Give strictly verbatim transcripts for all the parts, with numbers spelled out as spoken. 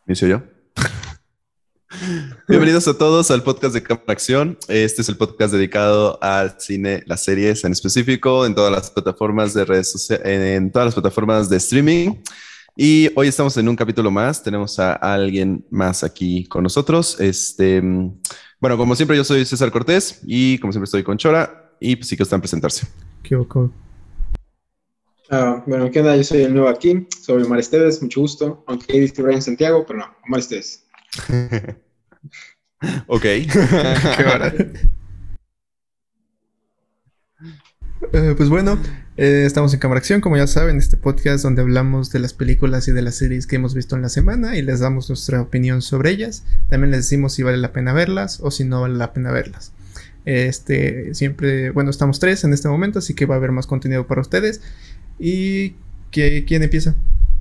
Inicio yo. Bienvenidos a todos al podcast de Cámara Acción. Este es el podcast dedicado al cine, las series en específico, en todas las plataformas de redes sociales, en todas las plataformas de streaming. Y hoy estamos en un capítulo más. Tenemos a alguien más aquí con nosotros. Este, bueno, como siempre, yo soy César Cortés y como siempre estoy con Chora. Y pues sí que están a presentarse. ¿Qué oco? Uh, bueno, ¿qué onda? Yo soy el nuevo aquí, soy Omar Esteves, mucho gusto, aunque ahí dice Brian Santiago, pero no, Omar Esteves. Ok. Qué hora. Uh, pues bueno, eh, estamos en Cámara Acción, como ya saben, este podcast donde hablamos de las películas y de las series que hemos visto en la semana y les damos nuestra opinión sobre ellas. También les decimos si vale la pena verlas o si no vale la pena verlas. Este, siempre, bueno, estamos tres en este momento, así que va a haber más contenido para ustedes. ¿Y qué, quién empieza?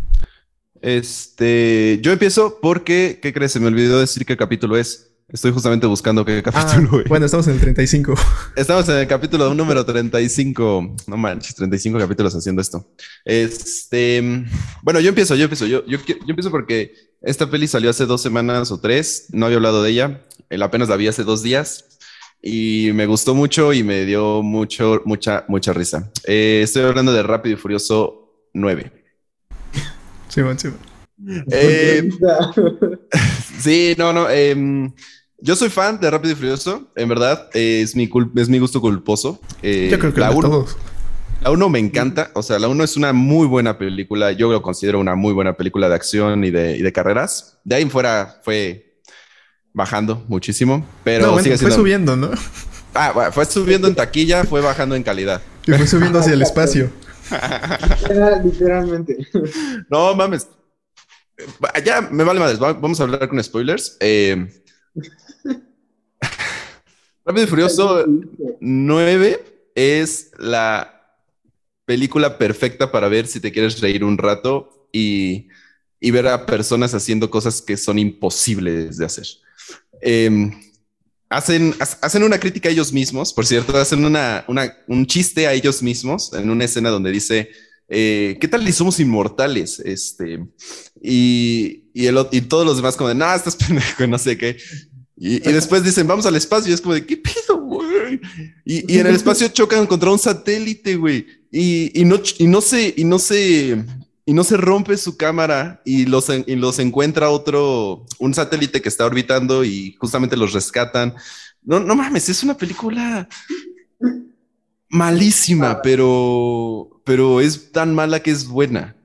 Este, yo empiezo porque, ¿qué crees? Se me olvidó decir qué capítulo es. Estoy justamente buscando qué capítulo ah, es. Bueno, estamos en el treinta y cinco. Estamos en el capítulo número treinta y cinco. No manches, treinta y cinco capítulos haciendo esto. Este, bueno, yo empiezo, yo empiezo. Yo, yo, yo empiezo porque esta peli salió hace dos semanas o tres. No había hablado de ella. Él apenas la vi hace dos días. Y me gustó mucho y me dio mucho, mucha, mucha risa. Eh, estoy hablando de Rápido y Furioso nueve. Sí, bueno, sí. Eh, sí, no, no. Eh, yo soy fan de Rápido y Furioso, en verdad. Eh, es, mi cul- es mi gusto culposo. Eh, Yo creo que la de uno, todos. La uno me encanta. O sea, la uno es una muy buena película. Yo lo considero una muy buena película de acción y de, y de carreras. De ahí en fuera fue bajando muchísimo, pero no, bueno, sigue fue siendo... subiendo, ¿no? Ah, bueno, fue subiendo en taquilla, fue bajando en calidad. Y fue subiendo hacia el espacio. Literal, literalmente. No mames. Ya me vale madres. Vamos a hablar con spoilers. Eh, Rápido y Furioso nueve es la película perfecta para ver si te quieres reír un rato y, y ver a personas haciendo cosas que son imposibles de hacer. Eh, hacen, hacen una crítica a ellos mismos, por cierto, hacen una, una, un chiste a ellos mismos en una escena donde dice, eh, ¿qué tal si somos inmortales? Este, y, y, el, y todos los demás como de, no, estás pendejo, no sé qué. Y, y después dicen, vamos al espacio, y es como de, ¿qué pedo, güey? Y, y en el espacio chocan contra un satélite, güey. Y, y, no, y no se... Y no se Y no se rompe su cámara y los, y los encuentra otro, un satélite que está orbitando y justamente los rescatan. No, no mames, es una película malísima, pero, pero es tan mala que es buena.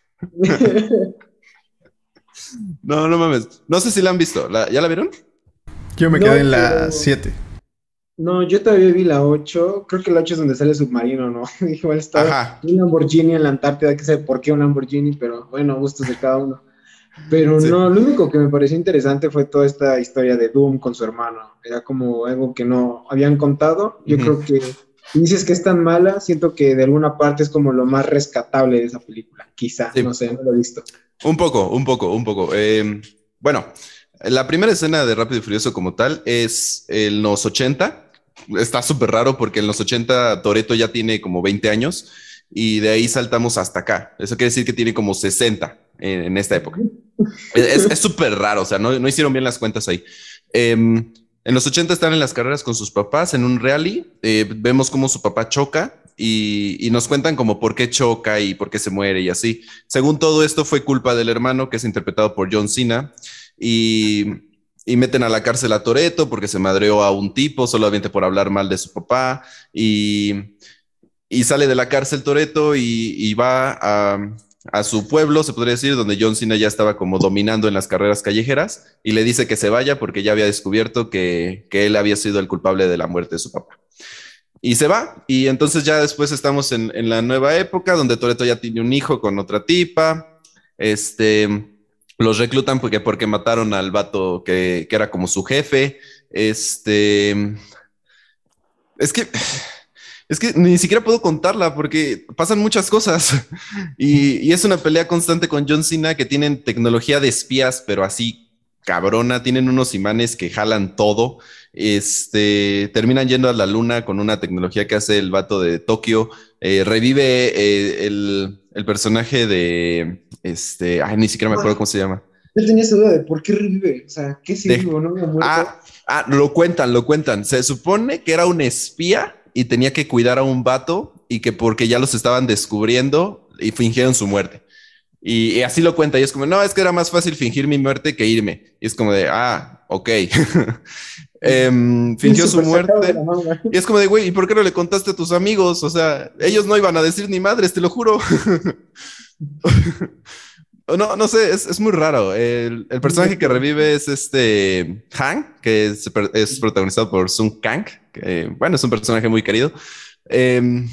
No, no mames. No sé si la han visto. ¿La, ¿Ya la vieron? Yo me No, quedé en la pero- siete. No, yo todavía vi la ocho, creo que la ocho es donde sale el submarino, ¿no? Igual está Ajá. un Lamborghini en la Antártida, que sé por qué un Lamborghini, pero bueno, gustos de cada uno. Pero Sí. no, lo único que me pareció interesante fue toda esta historia de Doom con su hermano. Era como algo que no habían contado. Yo Ujú. creo que, si dices que es tan mala, siento que de alguna parte es como lo más rescatable de esa película. Quizá, Sí. no sé, no lo he visto. Un poco, un poco, un poco. Eh, bueno, la primera escena de Rápido y Furioso como tal es en los ochenta. Está súper raro porque en los ochenta Toretto ya tiene como veinte años y de ahí saltamos hasta acá. Eso quiere decir que tiene como sesenta en, en esta época. Es es súper raro, o sea, no, no hicieron bien las cuentas ahí. Eh, en los ochenta están en las carreras con sus papás en un rally. Eh, vemos cómo su papá choca y, y nos cuentan como por qué choca y por qué se muere y así. Según todo esto fue culpa del hermano, que es interpretado por John Cena, y, y meten a la cárcel a Toretto porque se madreó a un tipo solamente por hablar mal de su papá y, y sale de la cárcel Toretto y, y va a, a su pueblo, se podría decir, donde John Cena ya estaba como dominando en las carreras callejeras y le dice que se vaya porque ya había descubierto que, que él había sido el culpable de la muerte de su papá. Y se va, y entonces ya después estamos en, en la nueva época donde Toretto ya tiene un hijo con otra tipa. Este, los reclutan porque, porque mataron al vato que, que era como su jefe. Este, es que, es que ni siquiera puedo contarla porque pasan muchas cosas. Y, y es una pelea constante con John Cena, que tienen tecnología de espías, pero así cabrona. Tienen unos imanes que jalan todo. Este, terminan yendo a la luna con una tecnología que hace el vato de Tokio. Eh, revive eh, el, el personaje de este, ay, ni siquiera me acuerdo cómo se llama. yo tenía esa duda de por qué revive. O sea, ¿qué sigue De- o no había muerto? Ah, ah, lo cuentan, lo cuentan. Se supone que era un espía y tenía que cuidar a un vato y que porque ya los estaban descubriendo y fingieron su muerte. Y, y así lo cuenta. Y es como, no, es que era más fácil fingir mi muerte que irme. Y es como de, ah, ok. Em, Sí, fingió su súper sacado de la muerte. manga. Y es como de, güey, ¿y por qué no le contaste a tus amigos? O sea, ellos no iban a decir ni madres, te lo juro. No, no sé, es, es muy raro. El, el personaje que revive es este Hank, que es, es protagonizado por Sung Kang, que bueno, es un personaje muy querido. Em,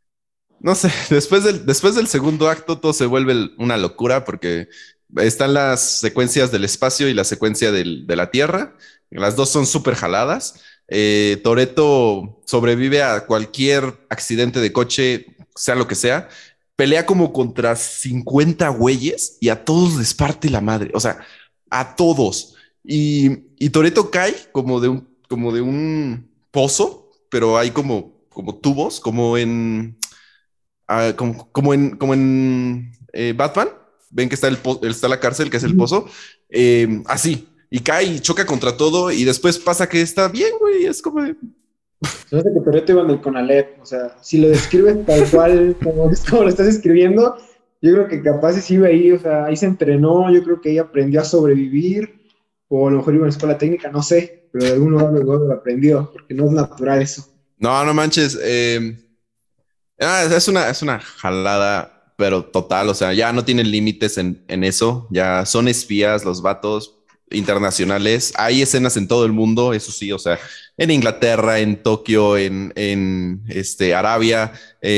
no sé, después del, después del segundo acto todo se vuelve una locura porque están las secuencias del espacio y la secuencia del- de la Tierra. Las dos son súper jaladas. Eh, Toretto sobrevive a cualquier accidente de coche, sea lo que sea. Pelea como contra cincuenta güeyes y a todos les parte la madre. O sea, a todos. Y, y Toretto cae como de un, como de un pozo, pero hay como, como tubos, como en ah, como, como en, como en eh, Batman, ven que está, el po- está la cárcel, que es el pozo, eh, así, y cae y choca contra todo, y después pasa que está bien, güey, es como de, Se me hace que Toretto iba en el Conalep. O sea, si lo describes tal cual como, como lo estás escribiendo, yo creo que capaz sí iba ahí. O sea, ahí se entrenó. Yo creo que ahí aprendió a sobrevivir. O a lo mejor iba a una escuela técnica, no sé. Pero de algún lugar luego lo aprendió. Porque no es natural eso. no, no manches, eh, ah, es una, es una jalada, pero total, o sea, ya no tienen límites en, en eso, ya son espías los vatos internacionales, hay escenas en todo el mundo, eso sí, o sea, en Inglaterra, en Tokio, en, en este, Arabia,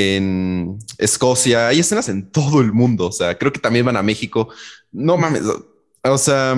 en Escocia, hay escenas en todo el mundo, o sea, creo que también van a México, no mames, o sea,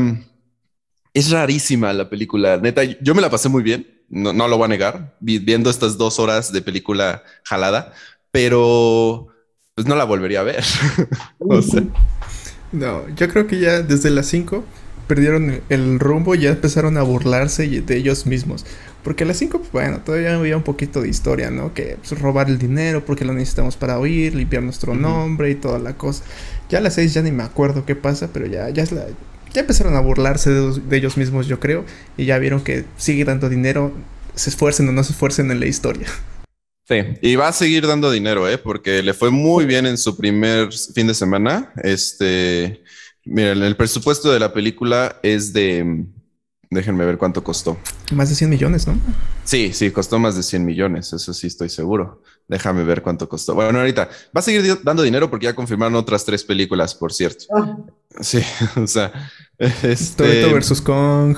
es rarísima la película, neta, yo me la pasé muy bien, no, no lo voy a negar, vi- viendo estas dos horas de película jalada, pero pues no la volvería a ver. O sea, No, yo creo que ya desde las cinco perdieron el rumbo y ya empezaron a burlarse y- de ellos mismos. Porque a las cinco, pues bueno, todavía había un poquito de historia, ¿no? Que pues, robar el dinero porque lo necesitamos para huir, limpiar nuestro ujú. nombre y toda la cosa. Ya a las seis ya ni me acuerdo qué pasa, pero ya, ya es la... Ya empezaron a burlarse de, de ellos mismos, yo creo, y ya vieron que sigue dando dinero, se esfuercen o no se esfuercen en la historia. Sí, y va a seguir dando dinero, ¿eh? Porque le fue muy bien en su primer fin de semana. Este, miren, el presupuesto de la película es de, déjenme ver cuánto costó. Más de cien millones, ¿no? Sí, sí, costó más de cien millones, eso sí estoy seguro. Déjame ver cuánto costó. Bueno, ahorita va a seguir di- dando dinero porque ya confirmaron otras tres películas, por cierto. Ah, Sí, o sea, Toretto este... versus Kong.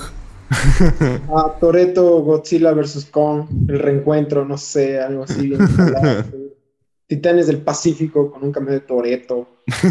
ah, Toretto, Godzilla versus Kong. El reencuentro, no sé, algo así bien jalado. Titanes del Pacífico con un cambio de Toretto.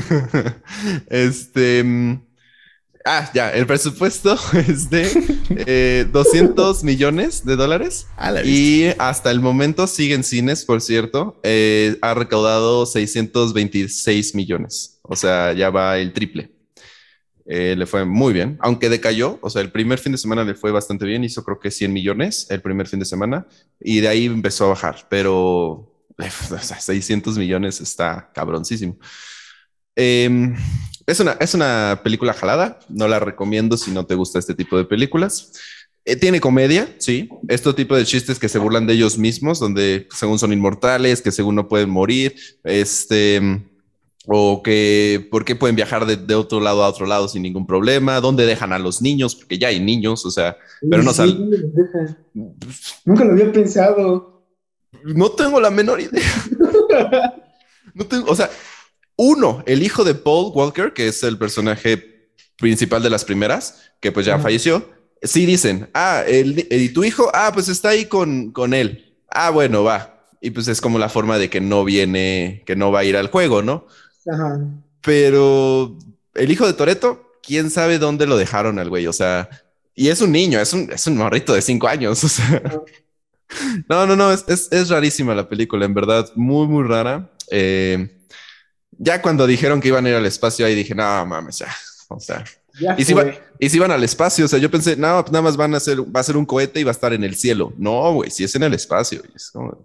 Este, mm, ah, ya, el presupuesto es de eh, doscientos millones de dólares Ah, la viste. y hasta el momento sigue en cines, por cierto, eh, ha recaudado seiscientos veintiséis millones, o sea, ya va el triple. Eh, le fue muy bien, aunque decayó, o sea, el primer fin de semana le fue bastante bien, hizo creo que cien millones el primer fin de semana y de ahí empezó a bajar, pero o sea, seiscientos millones está cabroncísimo. Eh, es una, es una película jalada, no la recomiendo si no te gusta este tipo de películas. Eh, tiene comedia, sí, este tipo de chistes que se burlan de ellos mismos, donde según son inmortales, que según no pueden morir, este, o que por qué pueden viajar de, de otro lado a otro lado sin ningún problema, dónde dejan a los niños, porque ya hay niños, o sea, pero Oye, no sí, sal. deja. Nunca lo había pensado. No tengo la menor idea. No tengo, o sea, uno, el hijo de Paul Walker, que es el personaje principal de las primeras, que pues ya Ajá. falleció, sí dicen, ah, el, ¿y tu hijo? Ah, pues está ahí con, con él. Ah, bueno, va. Y pues es como la forma de que no viene, que no va a ir al juego, ¿no? Ajá. Pero el hijo de Toretto, quién sabe dónde lo dejaron al güey, o sea, y es un niño, es un, es un morrito de cinco años, o sea, no, no, no, es, es, es rarísima la película, en verdad, muy, muy rara. Eh, ya cuando dijeron que iban a ir al espacio, ahí dije, no mames, ya, o sea, Ya y si, va, fue. y si van al espacio, o sea, yo pensé, no, pues nada más van a hacer, va a ser un cohete y va a estar en el cielo. No, güey, si es en el espacio, y es como,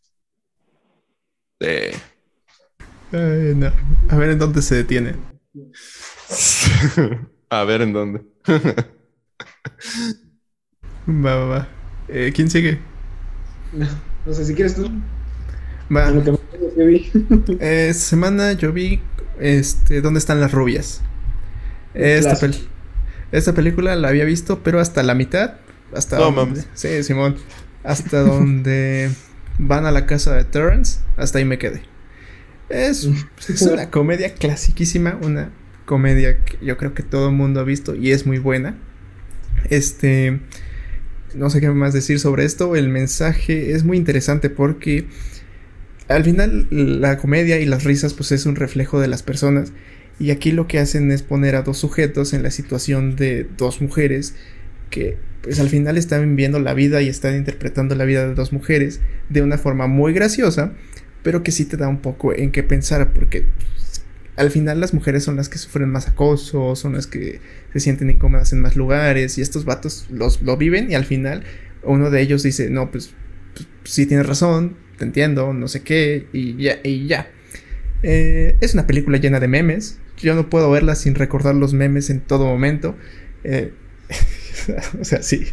eh, Ay, no. A ver en dónde se detiene. A ver en dónde. Va, va, va. Eh, ¿quién sigue? No, no sé si quieres tú. Va. En lo que me acuerdo que vi. Eh, esta semana yo vi este, ¿Dónde están las rubias? Esta, pel- Clásico. esta película la había visto, pero hasta la mitad. Hasta No donde. mames. Sí, Simón. Hasta donde van a la casa de Terrence. Hasta ahí me quedé. Es, es una comedia clasiquísima. Una comedia que yo creo que todo el mundo ha visto y es muy buena. Este. No sé qué más decir sobre esto. El mensaje es muy interesante porque al final la comedia y las risas pues es un reflejo de las personas. Y aquí lo que hacen es poner a dos sujetos en la situación de dos mujeres que pues al final están viendo la vida y están interpretando la vida de dos mujeres de una forma muy graciosa, pero que sí te da un poco en qué pensar porque pues, al final las mujeres son las que sufren más acoso, son las que se sienten incómodas en más lugares y estos vatos los, lo viven y al final uno de ellos dice, no, pues, pues sí tienes razón, te entiendo, no sé qué, y ya, y ya. Eh, es una película llena de memes. Yo no puedo verla sin recordar los memes en todo momento. Eh, o sea, sí.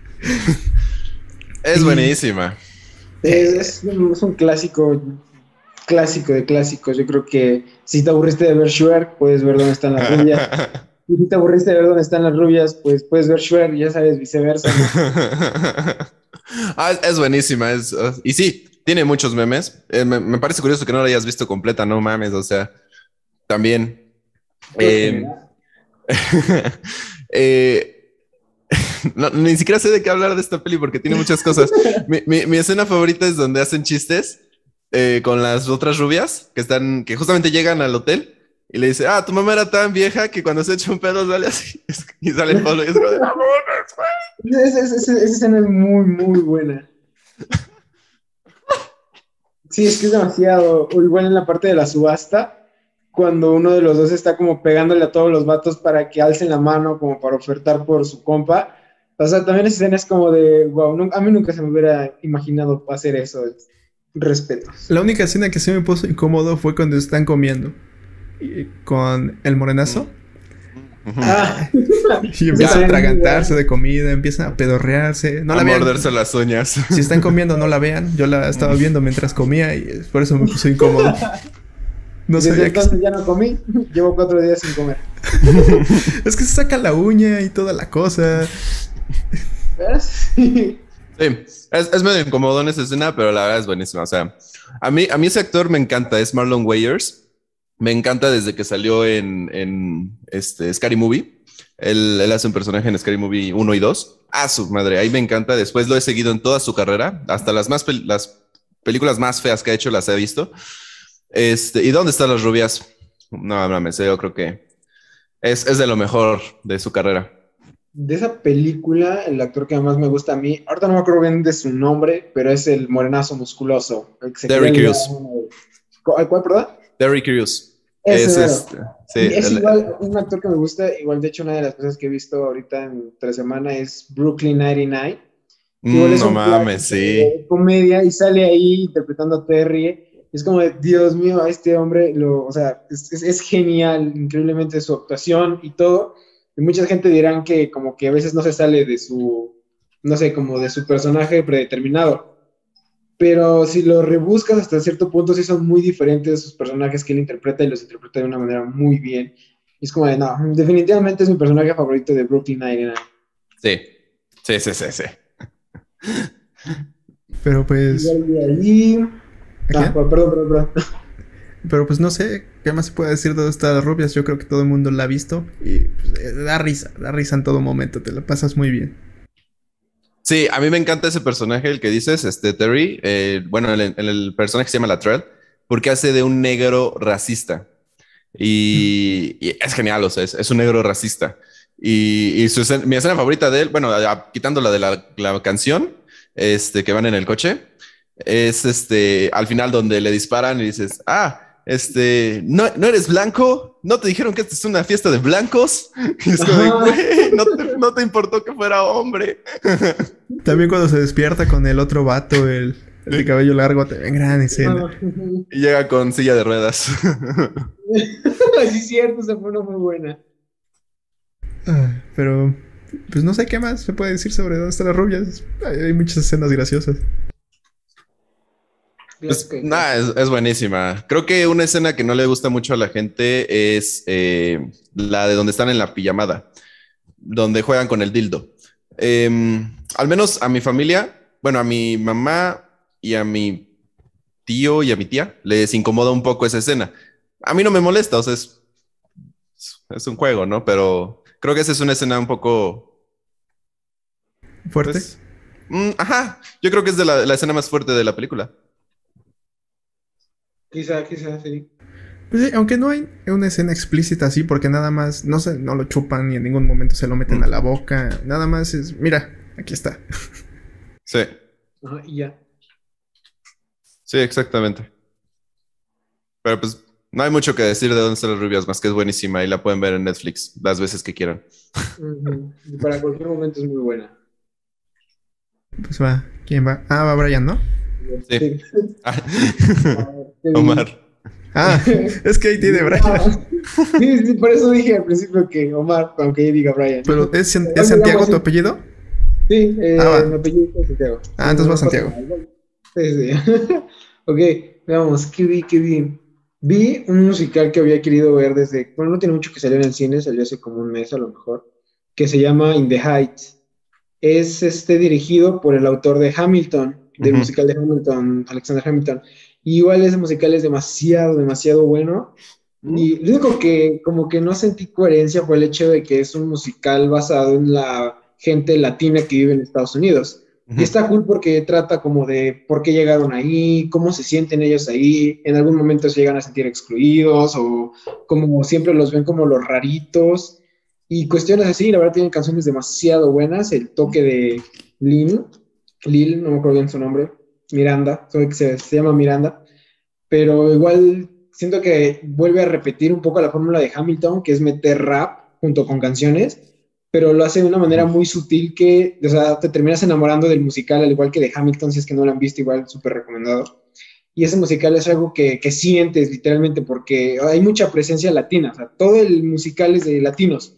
Es Y- buenísima. Es, es un, es un clásico, clásico de clásicos. Yo creo que si te aburriste de ver Shrek, puedes ver dónde están las rubias. Y si te aburriste de ver dónde están las rubias, pues puedes ver Shrek, ya sabes, viceversa, ¿no? Ah, es, es buenísima. Es, uh, y sí, tiene muchos memes. Eh, me, me parece curioso que no la hayas visto completa, no mames. O sea, también. Por lo Eh, general. eh, no, ni siquiera sé de qué hablar de esta peli porque tiene muchas cosas. Mi, mi- mi escena favorita es donde hacen chistes eh, con las otras rubias que están, que justamente llegan al hotel y le dice, ah, tu mamá era tan vieja que cuando se echa un pedo sale así y sale Pablo y es como de, "No mames, güey". Esa, esa- esa- esa escena es muy, muy buena. Sí, es que es demasiado. O igual en la parte de la subasta, cuando uno de los dos está como pegándole a todos los vatos para que alcen la mano, como para ofertar por su compa. O sea, también esa escena es como de, wow, a mí nunca se me hubiera imaginado hacer eso. Respetos. La única escena que sí me puso incómodo fue cuando están comiendo y- con el morenazo. Ujú. Ah, Y empiezan a atragantarse de comida, empiezan a pedorrearse. No A la vean. morderse las uñas. Si están comiendo, no la vean. Yo la estaba viendo mientras comía y es- por eso me puso incómodo. No desde sabía que... entonces ya no comí. Llevo cuatro días sin comer. Es que se saca la uña y toda la cosa. ¿Ves? Sí. Sí, es, es medio incómodo en esa escena, pero la verdad es buenísima. O sea, a mí, a mí ese actor me encanta, es Marlon Wayans. Me encanta desde que salió en, en este, Scary Movie. Él, él hace un personaje en Scary Movie uno y dos. Ah, su madre, ahí me encanta. Después lo he seguido en toda su carrera, hasta las, más pel- las películas más feas que ha hecho las he visto. Este, ¿y dónde están las rubias? No, no me sé, yo creo que es, es de lo mejor de su carrera. De esa película, el actor que más me gusta a mí, ahorita no me acuerdo bien de su nombre, pero es el morenazo musculoso. El que se Derrick quería ligar Crews. a una- ¿Cuál, cuál, perdón? Derrick Crews. Ese Es mero. este. Sí, Y es el- igual un actor que me gusta, igual de hecho una de las cosas que he visto ahorita en tres semanas es Brooklyn noventa y nueve. Igual Mm, es no un mames, clásico sí. de comedia y sale ahí interpretando a Terry. Es como de, Dios mío, a este hombre, lo, o sea, es, es, es genial, increíblemente su actuación y todo. Y mucha gente dirán que como que a veces no se sale de su, no sé, como de su personaje predeterminado. Pero si lo rebuscas hasta cierto punto, sí son muy diferentes esos personajes que él interpreta y los interpreta de una manera muy bien. Y es como de, no, definitivamente es mi personaje favorito de Brooklyn noventa y nueve. Sí, sí, sí, sí, sí. Pero pues... Igual de ahí... ¿A Ah, quién? perdón, perdón, perdón. Pero pues no sé qué más se puede decir de dónde están las rubias. Yo creo que todo el mundo la ha visto. Y pues, eh, da risa, da risa en todo momento. Te la pasas muy bien. Sí, a mí me encanta ese personaje, el que dices, este Terry. Eh, bueno, el, el, el personaje se llama Latrell, porque hace de un negro racista. Y, y es genial, o sea, es, es un negro racista. Y, y su escena- mi escena favorita de él, bueno, a- quitando la de la, la canción, este, que van en el coche, es este, al final donde le disparan y dices, ah, este, ¿no, no eres blanco? ¿No te dijeron que esta es una fiesta de blancos? Y es como de, Ajá. güey, no te, no te importó que fuera hombre. También cuando se despierta con el otro vato, el, el de cabello largo, también gran escena. Y llega con silla de ruedas. Sí, es cierto, esa fue una muy buena. Ah, pero, pues no sé qué más se puede decir sobre dónde están las rubias. Hay, hay muchas escenas graciosas. Pues nada, es, es buenísima. Creo que una escena que no le gusta mucho a la gente es eh, la de donde están en la pijamada, donde juegan con el dildo. Eh, al menos a mi familia, bueno, a mi mamá y a mi tío y a mi tía les incomoda un poco esa escena. A mí no me molesta, o sea, es, es un juego, ¿no? Pero creo que esa es una escena un poco, Fuerte. pues, mm, ajá, yo creo que es de la, la escena más fuerte de la película. Quizá, quizá, sí. Pues sí, aunque no hay una escena explícita así, porque nada más no se, no lo chupan ni en ningún momento se lo meten Mm. a la boca. Nada más es, mira, aquí está. Sí, Ajá, y ya. sí, exactamente. Pero pues no hay mucho que decir de dónde están las rubias, más que es buenísima y la pueden ver en Netflix las veces que quieran. Ujú. Y para cualquier momento es muy buena. Pues va, ¿quién va? Ah, va Brian, ¿no? Sí. Sí. Ah. Qué bien. Omar. Ah, es que ahí tiene Brian. Ah, sí, sí, por eso dije al principio que Omar, aunque yo diga Brian. Pero ¿es, San- Igual ¿es me llamo Santiago así. tu apellido? Sí, eh, Ah, va. mi apellido es Santiago. Ah, entonces No, va no pasa Santiago. nada. Sí, sí. Ok, veamos, ¿qué vi? ¿Qué vi? Vi un musical que había querido ver desde, bueno, no tiene mucho que salió en el cine, salió hace como un mes a lo mejor, que se llama In the Heights. Es este dirigido por el autor de Hamilton, del Ujú. musical de Hamilton, Alexander Hamilton. Y igual ese musical es demasiado, demasiado bueno. Y lo único que como que no sentí coherencia fue el hecho de que es un musical basado en la gente latina que vive en Estados Unidos. Y Ujú. está cool porque trata como de por qué llegaron ahí, cómo se sienten ellos ahí, en algún momento se llegan a sentir excluidos o como siempre los ven como los raritos y cuestiones así. La verdad tienen canciones demasiado buenas, el toque de Lil, Lil, no me acuerdo bien su nombre, Miranda, creo que se, se llama Miranda, pero igual siento que vuelve a repetir un poco la fórmula de Hamilton, que es meter rap junto con canciones, pero lo hace de una manera Ujú. muy sutil que, o sea, te terminas enamorando del musical, al igual que de Hamilton, si es que no lo han visto, igual súper recomendado. Y ese musical es algo que, que sientes literalmente porque hay mucha presencia latina, o sea, todo el musical es de latinos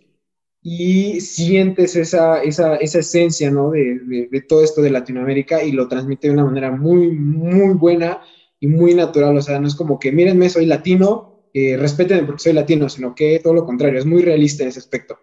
y sientes esa, esa, esa esencia, ¿no? De, de, de todo esto de Latinoamérica y lo transmite de una manera muy, muy buena y muy natural. O sea, no es como que, mírenme, soy latino, eh, respétenme porque soy latino, sino que todo lo contrario, es muy realista en ese aspecto.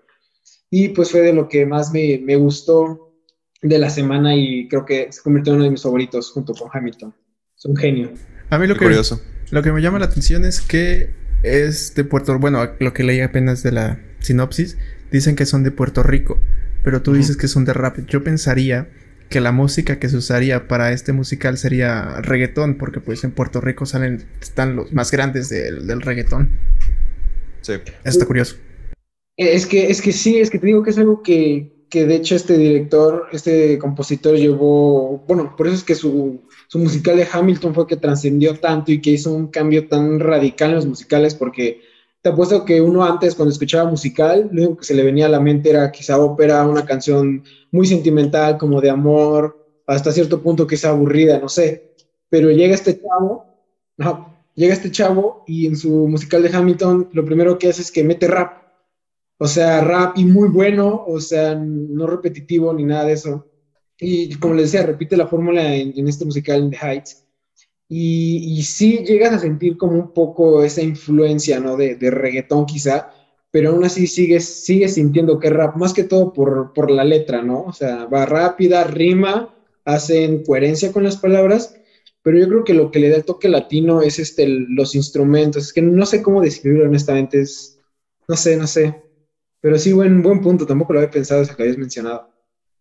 Y pues fue de lo que más me, me gustó de la semana y creo que se convirtió en uno de mis favoritos junto con Hamilton. Es un genio. A mí lo Qué que, curioso. lo que me llama la atención es que es de Puerto... Bueno, lo que leí apenas de la sinopsis, dicen que son de Puerto Rico, pero tú Ujú. dices que son de rap. Yo pensaría que la música que se usaría para este musical sería reggaetón, porque pues en Puerto Rico salen, están los más grandes del, del reggaetón. Sí. Eso está curioso. Es que, es que sí, es que te digo que es algo que, que de hecho este director, este compositor llevó, bueno, por eso es que su, su musical de Hamilton fue que trascendió tanto y que hizo un cambio tan radical en los musicales, porque te apuesto que uno antes cuando escuchaba musical, lo único que se le venía a la mente era quizá ópera, una canción muy sentimental, como de amor, hasta cierto punto que es aburrida, no sé, pero llega este chavo, no, llega este chavo y en su musical de Hamilton lo primero que hace es que mete rap. O sea, rap y muy bueno, o sea, no repetitivo ni nada de eso. Y como les decía, repite la fórmula en, en este musical in The Heights. Y, y sí llegas a sentir como un poco esa influencia, ¿no? De, de reggaetón quizá, pero aún así sigues, sigues sintiendo que es rap, más que todo por, por la letra, ¿no? O sea, va rápida, rima, hacen coherencia con las palabras, pero yo creo que lo que le da el toque latino es este, el- los instrumentos. Es que no sé cómo describirlo honestamente, es, no sé, no sé. Pero sí, buen, buen punto, tampoco lo había pensado, eso que habías mencionado.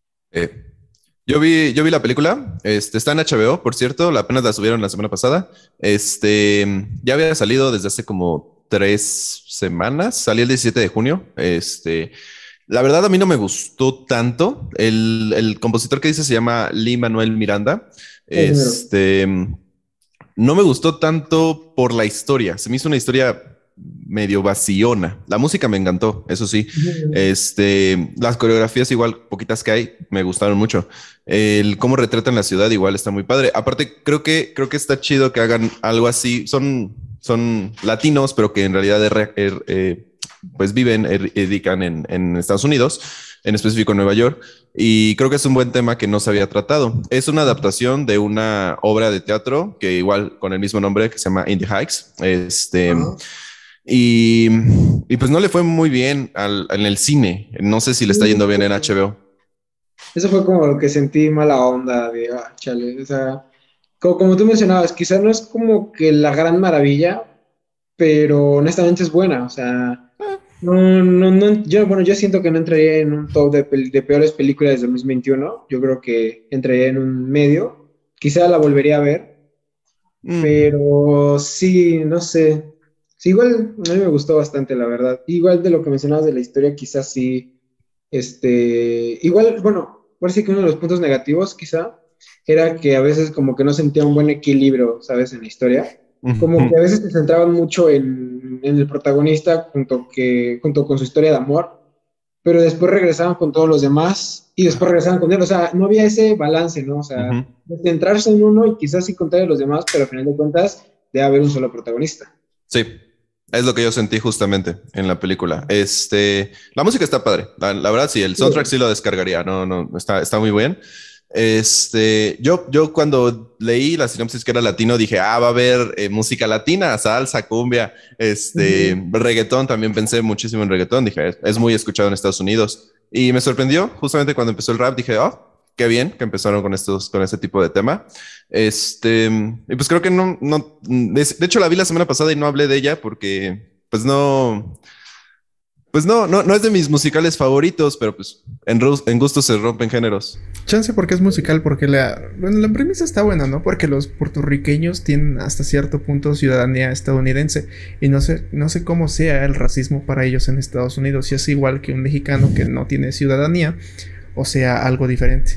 Eh, yo vi, yo vi la película. Este, está en H B O, por cierto. La apenas la subieron la semana pasada. Este, ya había salido desde hace como tres semanas. Salió el diecisiete de junio. Este, la verdad, a mí no me gustó tanto. El, el compositor que dice se llama Lin Manuel Miranda. Sí, primero. Este, no me gustó tanto por la historia. Se me hizo una historia medio vaciona. La música me encantó, eso sí. Este, las coreografías igual, poquitas que hay, me gustaron mucho. El cómo retratan la ciudad igual está muy padre. Aparte, creo que, creo que está chido que hagan algo así. Son, son latinos, pero que en realidad es re- er- eh, pues viven, er- radican en, en Estados Unidos, en específico en Nueva York, y creo que es un buen tema que no se había tratado. Es una adaptación de una obra de teatro que igual con el mismo nombre que se llama In the Heights. Este, Ajá. y, y pues no le fue muy bien al- en el cine. No sé si le está yendo bien en H B O. Eso fue como lo que sentí mala onda de, ah, chale, o sea, como, como tú mencionabas, quizás no es como que la gran maravilla, pero honestamente es buena, o sea, no, no, no, yo, bueno, yo siento que no entraría en un top de, pel- de peores películas del dos mil veintiuno, yo creo que entraría en un medio, quizá la volvería a ver, Mm, pero sí, no sé, sí, igual a mí me gustó bastante, la verdad, igual de lo que mencionabas de la historia, quizás sí, este, igual, bueno, parece que uno de los puntos negativos quizá era que a veces como que no sentía un buen equilibrio, ¿sabes? En la historia. Como que a ujú. veces se centraban mucho en, en el protagonista junto, que, junto con su historia de amor, pero después regresaban con todos los demás y después regresaban con él. O sea, no había ese balance, ¿no? O sea, Ujú. de centrarse en uno y quizás sí contar a los demás, pero al final de cuentas debe haber un solo protagonista. Sí, es lo que yo sentí justamente en la película. Este, la música está padre. La, la verdad, sí, el soundtrack Sí. sí lo descargaría. No, no, está, está muy bien. Este, yo, yo cuando leí la sinopsis que era latino, dije, ah, va a haber eh, música latina, salsa, cumbia, este, Ujú. reggaetón. También pensé muchísimo en reggaetón. Dije, es, es muy escuchado en Estados Unidos. Y me sorprendió justamente cuando empezó el rap. Dije, oh, qué bien que empezaron con estos, con este tipo de tema. Este, y pues creo que no, no, de, de hecho la vi la semana pasada y no hablé de ella porque, pues no, pues no, no, no es de mis musicales favoritos, pero pues en, ru- en gusto se rompen géneros. Chance porque es musical, porque la, bueno, la premisa está buena, ¿no? Porque los puertorriqueños tienen hasta cierto punto ciudadanía estadounidense y no sé, no sé cómo sea el racismo para ellos en Estados Unidos, si es igual que un mexicano que no tiene ciudadanía o sea algo diferente.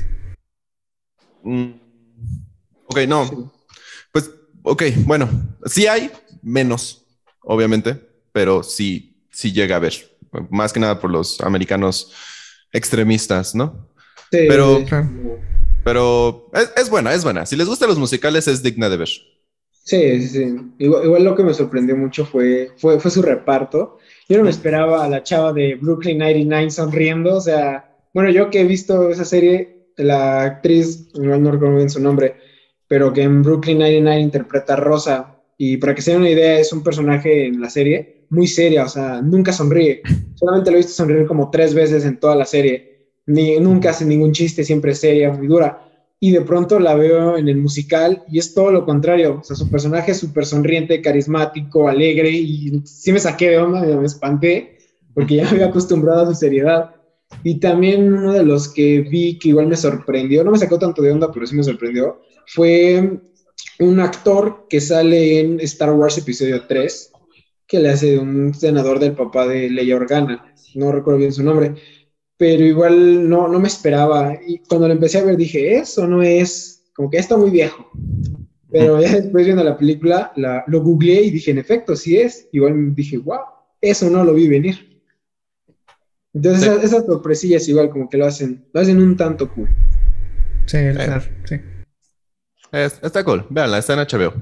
Mm, ok, Sí. no, pues, ok, bueno, sí hay menos, obviamente, pero sí, sí llega a haber, más que nada por los americanos extremistas, ¿no? Sí, Pero, sí, Claro. pero es, es buena, es buena. Si les gustan los musicales, es digna de ver. sí, sí, sí. Igual, igual lo que me sorprendió mucho fue, fue, fue su reparto. Yo no me Mm. esperaba a la chava de Brooklyn noventa y nueve sonriendo. O sea, bueno, yo que he visto esa serie, la actriz, no, no recuerdo bien su nombre, pero que en Brooklyn noventa y nueve interpreta a Rosa. Y para que se den una idea, es un personaje en la serie muy seria, o sea, nunca sonríe. Solamente lo he visto sonreír como tres veces en toda la serie. Ni, nunca hace ningún chiste, siempre es seria, muy dura y de pronto la veo en el musical y es todo lo contrario. O sea, su personaje es súper sonriente, carismático, alegre y sí me saqué de onda, me espanté porque ya me había acostumbrado a su seriedad. Y también uno de los que vi que igual me sorprendió, no me sacó tanto de onda, pero sí me sorprendió, fue un actor que sale en Star Wars Episodio tres que le hace un senador del papá de Leia Organa. No recuerdo bien su nombre, pero igual no, no me esperaba. Y cuando lo empecé a ver dije, ¿eso no es? Como que ya está muy viejo. Pero ya después viendo la película, la, lo googleé y dije, en efecto, sí es. Igual dije, wow, eso no lo vi venir. Entonces Sí, esas, esas sorpresillas igual como que lo hacen, lo hacen un tanto cool. Sí, eh, claro, sí. es- está cool. Véanla, está en H B O.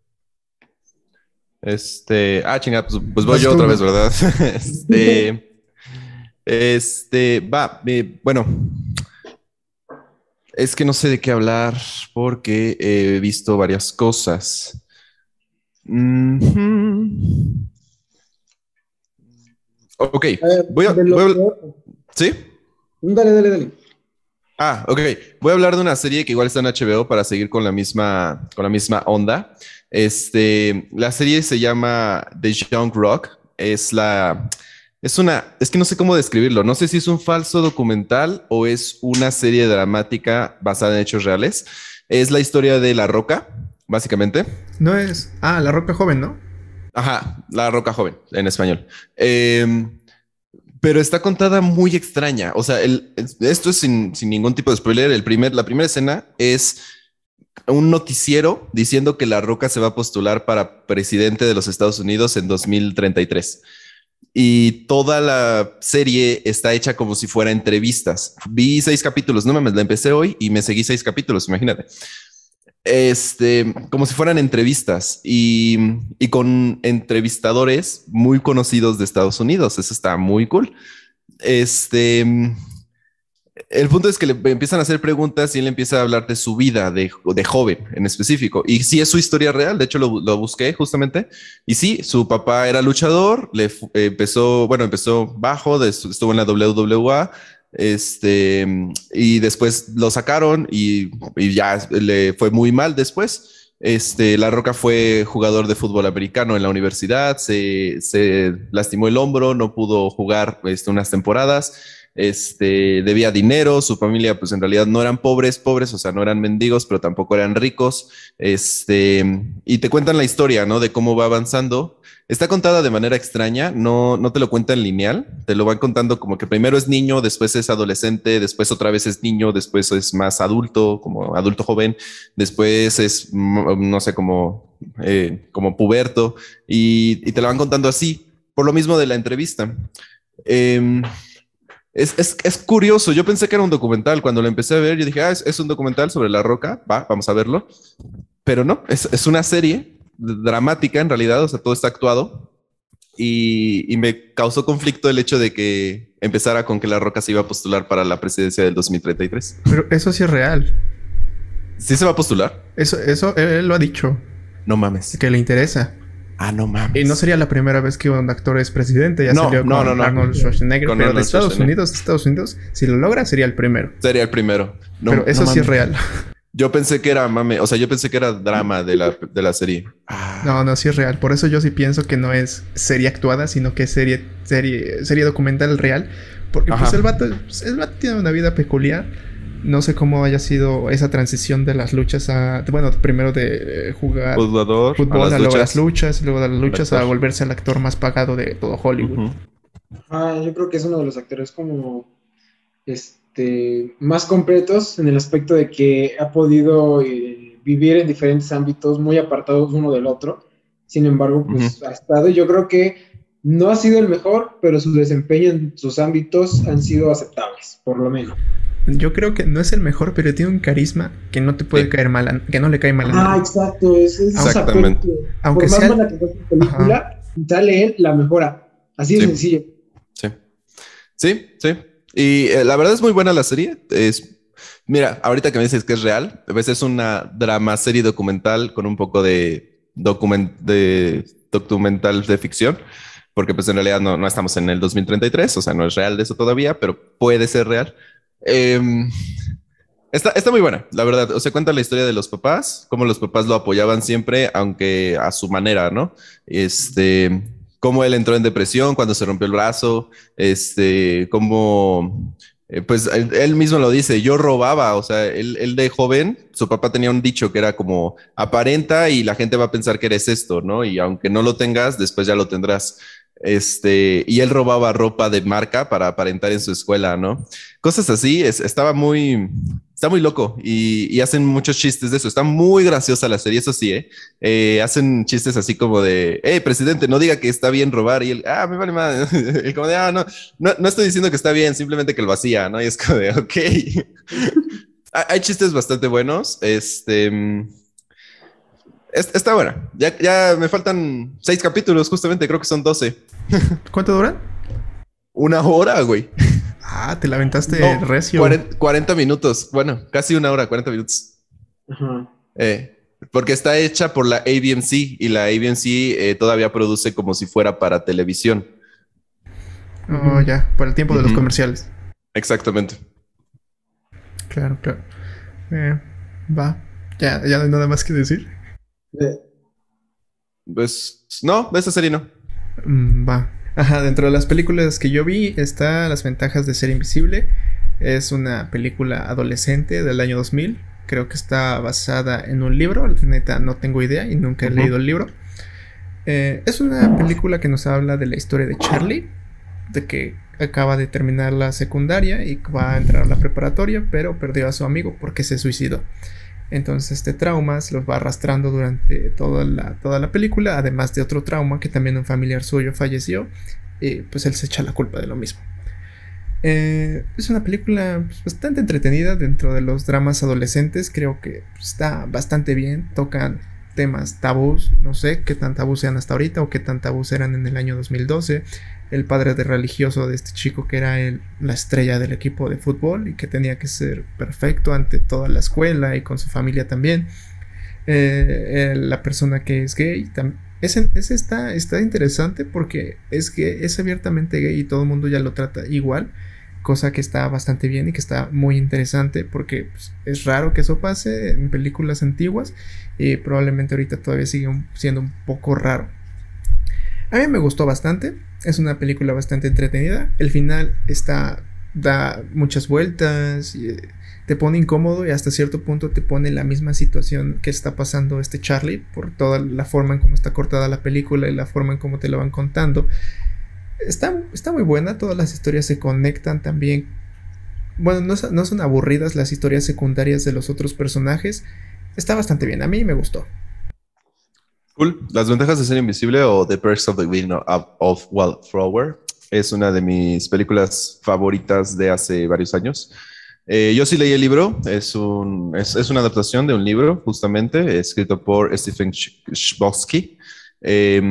Este, ah, chinga, pues, pues voy Vas yo tú, otra vez, ¿no? ¿verdad? Este, este, va, eh, bueno, es que no sé de qué hablar porque he visto varias cosas. Mhm. Ok, A ver, voy a, de lo voy a, peor. ¿sí? Dale, dale, dale. Ah, ok. Voy a hablar de una serie que igual está en H B O para seguir con la misma, con la misma onda. Este, la serie se llama The Young Rock. Es la, es una, es que no sé cómo describirlo. No sé si es un falso documental o es una serie dramática basada en hechos reales. Es la historia de La Roca, básicamente. No es. Ah, La Roca Joven, ¿no? Ajá, La Roca joven en español. Eh, pero está contada muy extraña. O sea, el, esto es sin, sin ningún tipo de spoiler. El primer, la primera escena es un noticiero diciendo que La Roca se va a postular para presidente de los Estados Unidos en dos mil treinta y tres. Y toda la serie está hecha como si fuera entrevistas. Vi seis capítulos, no mames, la empecé hoy y me seguí seis capítulos, imagínate. este, como si fueran entrevistas y, y con entrevistadores muy conocidos de Estados Unidos. Eso está muy cool. Este, el punto es que le empiezan a hacer preguntas y él empieza a hablar de su vida de, de joven en específico. Y sí es su historia real. De hecho, lo, lo busqué justamente. Y sí, su papá era luchador. Le fu- empezó, bueno, empezó bajo, de- estuvo en la W W A. Este, y después lo sacaron y, y ya le fue muy mal después. Este, La Roca fue jugador de fútbol americano en la universidad, se, se lastimó el hombro, no pudo jugar este, unas temporadas, este, debía dinero, su familia pues en realidad no eran pobres, pobres, o sea, no eran mendigos, pero tampoco eran ricos, este, y te cuentan la historia, ¿no? De cómo va avanzando. Está contada de manera extraña, no, no te lo cuentan lineal, te lo van contando como que primero es niño, después es adolescente, después otra vez es niño, después es más adulto, como adulto joven, después es, mm, no sé, como, eh, como puberto, y, y te lo van contando así, por lo mismo de la entrevista. Em, es, es, es curioso, yo pensé que era un documental, cuando lo empecé a ver, yo dije, ah, es, es un documental sobre La Roca, va, vamos a verlo, pero no, es, es una serie dramática en realidad, o sea, todo está actuado y, y me causó conflicto el hecho de que empezara con que La Roca se iba a postular para la presidencia del dos mil treinta y tres. Pero eso sí es real. ¿Sí se va a postular? Eso, eso él, él lo ha dicho, No mames. que le interesa. Ah, no mames. Y no sería la primera vez que un actor es presidente. Ya No, salió no, con no, no. Arnold Schwarzenegger, Con pero Arnold de Estados Schwarzenegger. Unidos, Estados Unidos, si lo logra, sería el primero. Sería el primero. No, pero eso no sí es mames. real. Yo pensé que era mame, o sea, yo pensé que era drama de la, de la serie. Ah. No, no, sí es real. Por eso yo sí pienso que no es serie actuada, sino que es serie, serie, serie documental real. Porque pues Ajá. el vato, pues, el vato tiene una vida peculiar. No sé cómo haya sido esa transición de las luchas a... Bueno, primero de eh, jugar Jugador, fútbol, a a, las luego luchas. las luchas, luego de las luchas a actor. volverse el actor más pagado de todo Hollywood. Ujú. Ah, yo creo que es uno de los actores como este, más completos en el aspecto de que ha podido eh, vivir en diferentes ámbitos muy apartados uno del otro. Sin embargo, pues Ujú. ha estado, yo creo que no ha sido el mejor, pero su desempeño en sus ámbitos han sido aceptables, por lo menos. Yo creo que no es el mejor, pero tiene un carisma que no te puede Sí. caer mal, a- que no le cae mal a Ah, nadie. exacto, es, es ese actor Exactamente. que, Aunque por más sea- buena que sea su película, sale él, la mejora. Así de Sí. sencillo. Sí, sí, sí. Y eh, la verdad es muy buena la serie. Es, mira, ahorita que me dices que es real, a veces es una drama serie documental con un poco de, document, de documental de ficción, porque pues en realidad no, no estamos en el dos mil treinta y tres, o sea, no es real de eso todavía, pero puede ser real. Em, Está, está muy buena, la verdad. O sea, cuenta la historia de los papás, cómo los papás lo apoyaban siempre, aunque a su manera, ¿no? Este, cómo él entró en depresión cuando se rompió el brazo, este, cómo, eh, pues él, él mismo lo dice, yo robaba, o sea, él, él de joven, su papá tenía un dicho que era como, aparenta y la gente va a pensar que eres esto, ¿no? Y aunque no lo tengas, después ya lo tendrás. Este, y él robaba ropa de marca para aparentar en su escuela, ¿no? Cosas así, es, estaba muy, está muy loco y, y hacen muchos chistes de eso. Está muy graciosa la serie, eso sí, ¿eh? Eh, hacen chistes así como de, hey, presidente, no diga que está bien robar. Y él, ah, me vale más. Y como de, ah, no, no, no estoy diciendo que está bien, simplemente que lo hacía, ¿no? Y es como de, ok. Hay hay chistes bastante buenos. Este. es- Está buena. Ya, ya me faltan seis capítulos, justamente, creo que son doce. ¿Cuánto duran? Una hora, güey. Ah, te la aventaste No, recio. cuarenta, cuarenta minutos. Bueno, casi una hora, cuarenta minutos. Ajá. Eh, porque está hecha por la A B M C y la A B M C eh, todavía produce como si fuera para televisión. Oh, ya, por el tiempo de los Ujú. comerciales. Exactamente. Claro, claro. Eh, va. Ya, ya no hay nada más que decir. Eh, Pues no, de esa serie no. Mm, va. Ajá, dentro de las películas que yo vi está Las ventajas de ser invisible. Es una película adolescente del año dos mil. Creo que está basada en un libro. Neta, no tengo idea y nunca he Ujú. leído el libro. Eh, es una película que nos habla de la historia de Charlie, de que acaba de terminar la secundaria y va a entrar a la preparatoria, pero perdió a su amigo porque se suicidó. Entonces este trauma se los va arrastrando durante toda la, toda la película, además de otro trauma que también un familiar suyo falleció, y pues él se echa la culpa de lo mismo. Eh, es una película pues, bastante entretenida dentro de los dramas adolescentes. Creo que está bastante bien. Tocan temas tabús. No sé qué tan tabús sean hasta ahorita o qué tan tabús eran en el año dos mil doce. El padre de religioso de este chico que era el, la estrella del equipo de fútbol y que tenía que ser perfecto ante toda la escuela y con su familia también. Eh, eh, la persona que es gay tam- ese, ese está, está interesante porque es que es abiertamente gay y todo el mundo ya lo trata igual, cosa que está bastante bien y que está muy interesante porque pues, es raro que eso pase en películas antiguas y probablemente ahorita todavía sigue un, siendo un poco raro. A mí me gustó bastante, es una película bastante entretenida, el final está, da muchas vueltas y eh, te pone incómodo y hasta cierto punto te pone en la misma situación que está pasando este Charlie por toda la forma en cómo está cortada la película y la forma en cómo te la van contando. Está, está muy buena, todas las historias se conectan también. Bueno, no, no son aburridas las historias secundarias de los otros personajes. Está bastante bien, a mí me gustó. Cool. Las ventajas de ser invisible o The Perks of the Being of, of Wallflower es una de mis películas favoritas de hace varios años. Eh, yo sí leí el libro, es, un, es, es una adaptación de un libro justamente escrito por Stephen Chbosky. Eh,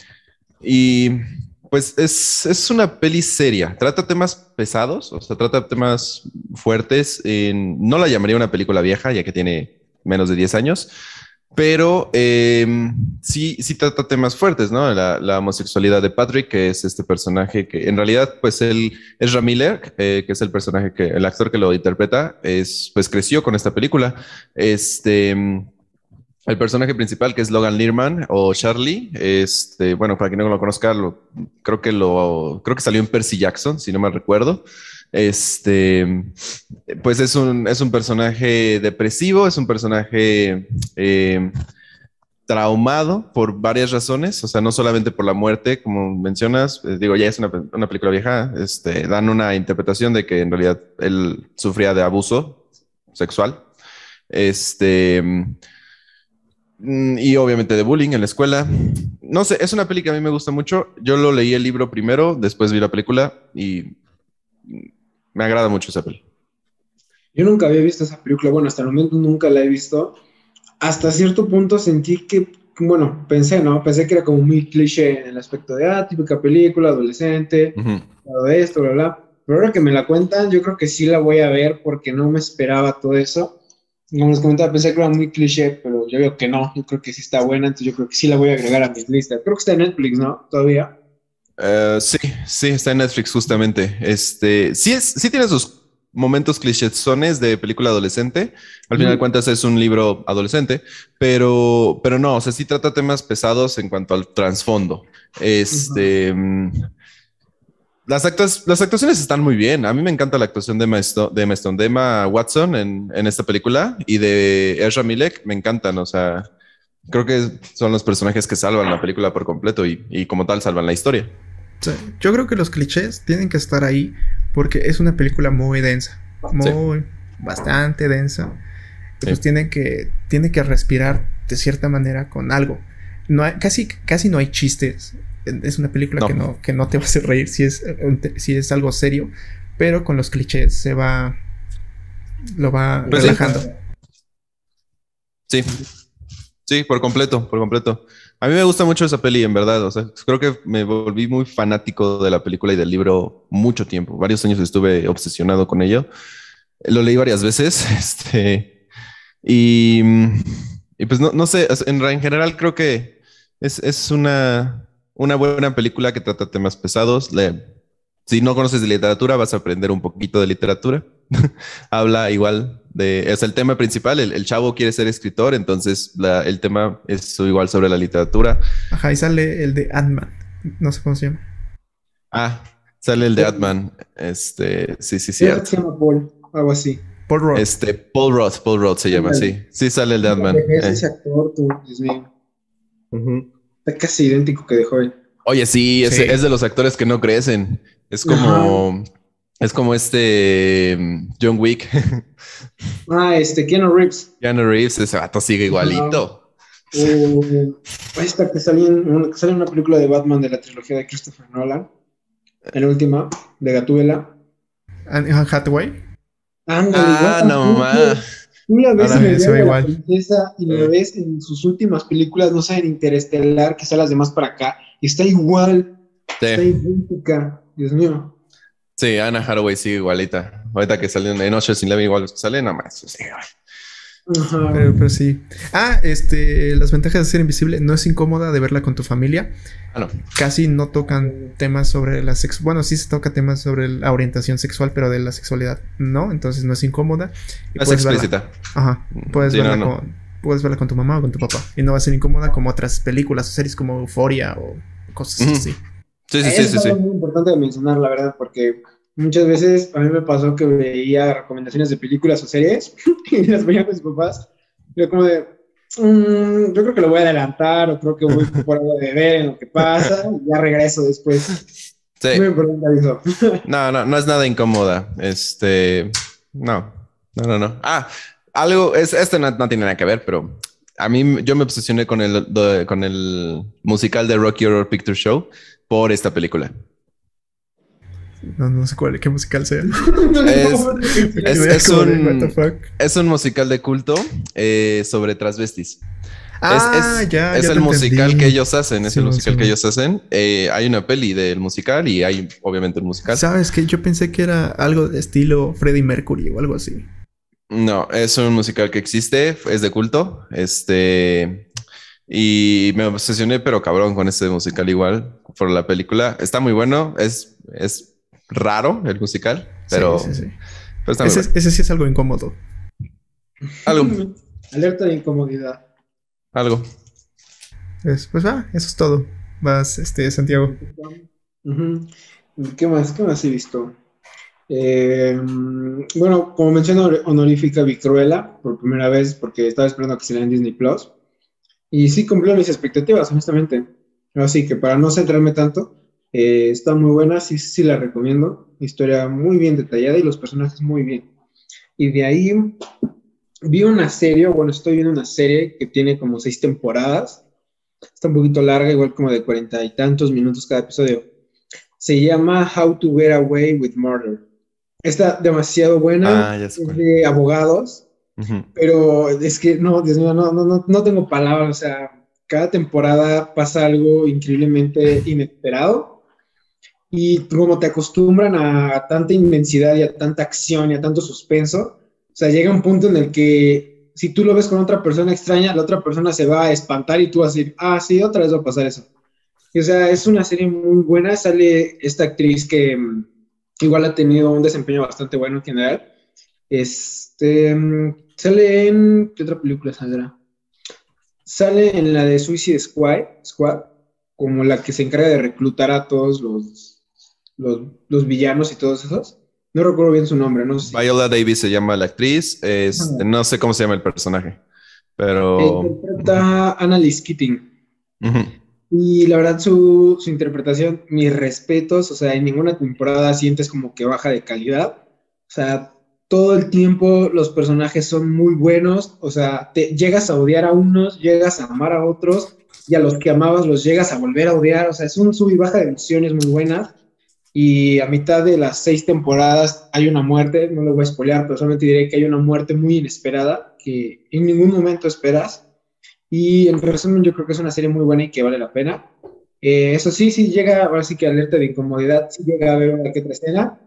y pues es, es una peli seria, trata temas pesados, o sea, trata temas fuertes. En, no la llamaría una película vieja, ya que tiene menos de diez años, pero eh, sí, sí trata temas fuertes, ¿no? La, la homosexualidad de Patrick, que es este personaje que en realidad, pues él, Ezra Miller, eh, que es el personaje que, el actor que lo interpreta, es, pues creció con esta película. Este, el personaje principal, que es Logan Lerman o Charlie, este, bueno, para quien no lo conozca, lo, creo que lo, creo que salió en Percy Jackson, si no mal recuerdo. Este, pues es un, es un personaje depresivo, es un personaje eh, traumado por varias razones, o sea, no solamente por la muerte, como mencionas, eh, digo, ya es una, una película vieja, este, dan una interpretación de que en realidad él sufría de abuso sexual, este, y obviamente de bullying en la escuela. No sé, es una peli que a mí me gusta mucho. Yo lo leí el libro primero, después vi la película y me agrada mucho esa peli. Yo nunca había visto esa película, bueno, hasta el momento nunca la he visto. Hasta cierto punto sentí que, bueno, pensé, ¿no? Pensé que era como muy cliché en el aspecto de, ah, típica película, adolescente, Uh-huh. todo esto, bla, bla. Pero ahora que me la cuentan, yo creo que sí la voy a ver porque no me esperaba todo eso. Como les comentaba, pensé que era muy cliché, pero yo veo que no. Yo creo que sí está buena, entonces yo creo que sí la voy a agregar a mis listas. Creo que está en Netflix, ¿no? Todavía. Uh, sí, sí, está en Netflix justamente. Este, sí, es, sí tiene sus momentos clichésones de película adolescente. Al final de cuentas es un libro adolescente, pero, pero no, o sea, sí trata temas pesados en cuanto al trasfondo. Este, uh-huh. las, actas, las actuaciones están muy bien. A mí me encanta la actuación de Emma, de Emma, de Emma Watson en, en esta película y de Ezra Miller. Me encantan, o sea, creo que son los personajes que salvan la película por completo y, y como tal salvan la historia. Sí, yo creo que los clichés tienen que estar ahí porque es una película muy densa, muy, sí. bastante densa. Y pues sí. tiene que, tiene que respirar de cierta manera con algo. No hay, casi, casi no hay chistes. Es una película no. Que, no, que no te va a hacer reír si es, si es algo serio, pero con los clichés se va, lo va pues relajando. Sí. Sí, por completo, por completo. A mí me gusta mucho esa peli, en verdad. O sea, creo que me volví muy fanático de la película y del libro mucho tiempo. Varios años estuve obsesionado con ello. Lo leí varias veces. Este, y, y pues no, no sé, en, en general creo que es, es una, una buena película que trata temas pesados. Le, si no conoces de literatura, vas a aprender un poquito de literatura. Habla igual de, es el tema principal, el, el chavo quiere ser escritor, entonces la, el tema es igual sobre la literatura. Ajá, y sale el de Ant-Man, no sé cómo se llama. Ah, sale el de Ant-Man, este, sí, sí, sí. Se llama Paul, algo así. Paul Rudd. Este, Paul Rudd, Paul Rudd se llama, sí. Sí sale el de Ant-Man. Es ese eh. actor, tú, Dios mío. Uh-huh. Está casi idéntico que dejó él. Oye, sí, es, sí. es de los actores que no crecen. Es como... Ajá. Es como este John Wick. Ah, este, Keanu Reeves. Keanu Reeves, ese vato sigue igualito. Uh, uh, esta que salió en, sale en una película de Batman de la trilogía de Christopher Nolan. En la última, de Gatúbela. Anne Hathaway. Ándale, Ah, igual. no Tú, más. tú la ves Ahora en el se diario ve de la igual. princesa y la Eh, ves en sus últimas películas, no sé, en Interestelar, quizá las demás para acá, y está igual, está Sí, idéntica, Dios mío. sí, Anna Hathaway sigue igualita. Ahorita que salen en Ocean's Eleven igual los que salen, nada más. Sí, igual. Ajá. Pero, pero sí. Ah, este, las ventajas de ser invisible. No es incómoda de verla con tu familia. Ah, no. Casi no tocan temas sobre la sexualidad. Bueno, sí se toca temas sobre la orientación sexual, pero de la sexualidad no. Entonces no es incómoda. Y Es puedes verla. explícita. Ajá. Puedes Sí, no, verla no. con. Puedes verla con tu mamá o con tu papá. Y no va a ser incómoda como otras películas o series como Euphoria o cosas Ujú. así. Sí, sí, Eso sí, es sí, sí. algo muy importante de mencionar, la verdad, porque muchas veces a mí me pasó que veía recomendaciones de películas o series y las veía con mis papás. Y yo como de, "Mm, yo creo que lo voy a adelantar o creo que voy por algo de ver en lo que pasa y ya regreso después. Sí. Muy importante eso. No, no, no es nada incómoda. Este, no, no, no, no. Ah, algo, es, esto no, no tiene nada que ver, pero a mí yo me obsesioné con el, de- con el musical de Rocky Horror Picture Show por esta película. No, no sé cuál, qué musical sea. Es, Me es, quedé es como de, what the un, fuck. es un musical de culto eh, sobre transvestis. Es, Ah, es, ya, es ya el te musical entendí. que ellos hacen, es el Simón, musical que Simón. ellos hacen. Eh, hay una peli del musical y hay obviamente un musical. ¿Sabes qué? Yo pensé que era algo de estilo Freddie Mercury o algo así. No, es un musical que existe, es de culto. Este, y me obsesioné, pero cabrón, con este musical igual, por la película. Está muy bueno, es, es raro el musical, Sí, pero, sí, sí. pero está muy Ese, bueno. ese sí es algo incómodo. Algo, Alerta de incomodidad. algo. Pues, pues va, eso es todo. Vas, este, Santiago. Ujú. ¿Qué más? ¿Qué más he visto? Eh, bueno, como mención honor- honorífica, vi Cruella por primera vez porque estaba esperando a que saliera en Disney Plus. Y sí cumplió mis expectativas, honestamente. Así que para no centrarme tanto, eh, está muy buena, sí, sí la recomiendo. Historia muy bien detallada y los personajes muy bien. Y de ahí vi una serie, o bueno, estoy viendo una serie que tiene como seis temporadas. Está un poquito larga, igual como de cuarenta y tantos minutos cada episodio. Se llama How to Get Away with Murder. Está demasiado buena, Ah, ya sé es cuál. de abogados, Ujú. pero es que no, Dios mío, no, no, no, no tengo palabras. O sea, cada temporada pasa algo increíblemente inesperado y como te acostumbran a tanta inmensidad y a tanta acción y a tanto suspenso, o sea, llega un punto en el que si tú lo ves con otra persona extraña, la otra persona se va a espantar y tú vas a decir, ah, sí, otra vez va a pasar eso. Y, o sea, es una serie muy buena. Sale esta actriz que mm, igual ha tenido un desempeño bastante bueno en general. Este, mm, sale en... ¿Qué otra película saldrá? Sale en la de Suicide Squad, Squad, como la que se encarga de reclutar a todos los, los, los villanos y todos esos. No recuerdo bien su nombre, no sé. Viola Davis se llama la actriz, este, no sé cómo se llama el personaje, E pero interpreta a Annalise Keating. ujú. Y la verdad, su, su interpretación, mis respetos. O sea, en ninguna temporada sientes como que baja de calidad. O sea, todo el tiempo los personajes son muy buenos. O sea, te llegas a odiar a unos, llegas a amar a otros, y a los que amabas los llegas a volver a odiar. O sea, es un sub y baja de emociones muy buena. Y a mitad de las seis temporadas hay una muerte, no lo voy a spoilear, pero solamente diré que hay una muerte muy inesperada que en ningún momento esperas. Y en resumen, yo creo que es una serie muy buena y que vale la pena. Eh, eso sí, sí llega, ahora sí que alerta de incomodidad, sí llega a ver una que otra escena.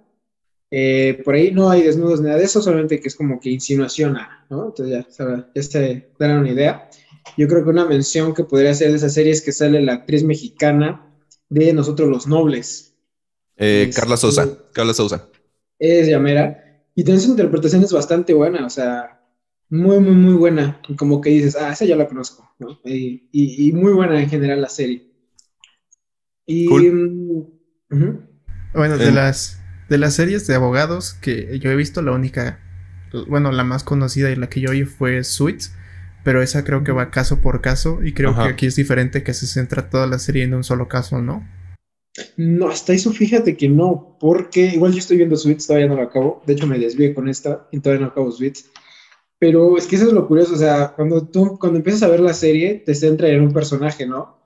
Eh, por ahí no hay desnudos ni nada de eso, solamente que es como que insinuación, a, ¿no? Entonces ya, sabrá, ya se darán una idea. Yo creo que una mención que podría ser de esa serie es que sale la actriz mexicana de Nosotros los Nobles. Eh, Es, Carla Souza, Carla Souza. es llamera. Y tiene su interpretación es bastante buena, o sea, muy, muy, muy buena. Y como que dices, ah, esa ya la conozco, ¿no? Y, y, y muy buena en general la serie. Y. Cool. mm, ujú. Bueno, de En- las, de las series de abogados que yo he visto, la única, bueno, la más conocida y la que yo oí fue Suits, pero esa creo que va caso por caso y creo Ajá. que aquí es diferente, que se centra toda la serie en un solo caso, ¿no? No, hasta eso fíjate que no, porque igual yo estoy viendo Suits, todavía no lo acabo. De hecho, me desvié con esta y todavía no acabo Suits. Pero es que eso es lo curioso, o sea, cuando tú, cuando empiezas a ver la serie, te centra en un personaje, ¿no?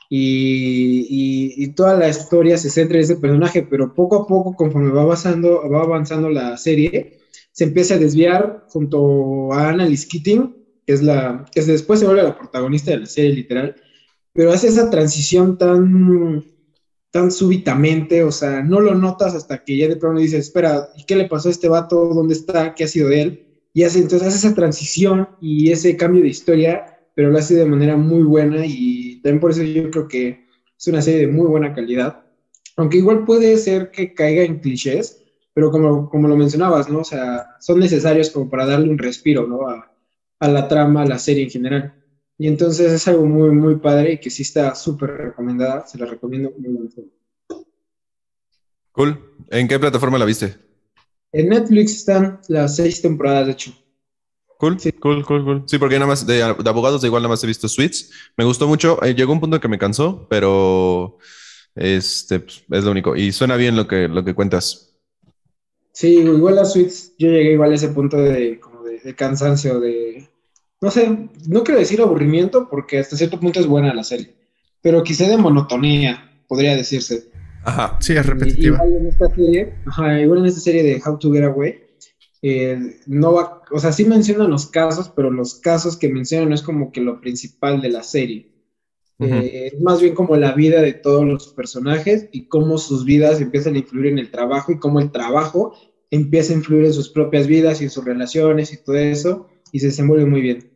y, y, y toda la historia se centra en ese personaje, pero poco a poco, conforme va avanzando, va avanzando la serie, se empieza a desviar junto a Annalise Keating, que es la que después se vuelve la protagonista de la serie, literal, pero hace esa transición tan, tan súbitamente, o sea, no lo notas hasta que ya de pronto dices, espera, ¿y qué le pasó a este vato? ¿Dónde está? ¿Qué ha sido de él? Y hace, entonces hace esa transición y ese cambio de historia, pero lo hace de manera muy buena y también por eso yo creo que es una serie de muy buena calidad, aunque igual puede ser que caiga en clichés, pero como, como lo mencionabas, ¿no? O sea, son necesarios como para darle un respiro, ¿no? A, a la trama, a la serie en general. Y entonces es algo muy, muy padre y que sí está súper recomendada, se la recomiendo muy mucho. Cool. ¿En qué plataforma la viste? En Netflix están las seis temporadas, de hecho. Cool, Sí. cool, cool, cool. Sí, porque nada más de, de abogados, de igual nada más he visto Suits. Me gustó mucho. Eh, llegó un punto en que me cansó, pero este pues, es lo único. Y suena bien lo que, lo que cuentas. Sí, igual las suites, yo llegué igual a ese punto de, como de, de cansancio, de, no sé, no quiero decir aburrimiento, porque hasta cierto punto es buena la serie, pero quizá de monotonía, podría decirse. Ajá. Sí, es Y, repetitiva. igual en esta serie, ajá, igual en esta serie de How to Get Away, eh, no va, o sea, sí mencionan los casos, pero los casos que mencionan no es como que lo principal de la serie. Ujú. Eh, es más bien como la vida de todos los personajes y cómo sus vidas empiezan a influir en el trabajo y cómo el trabajo empieza a influir en sus propias vidas y en sus relaciones y todo eso, y se desenvuelve muy bien.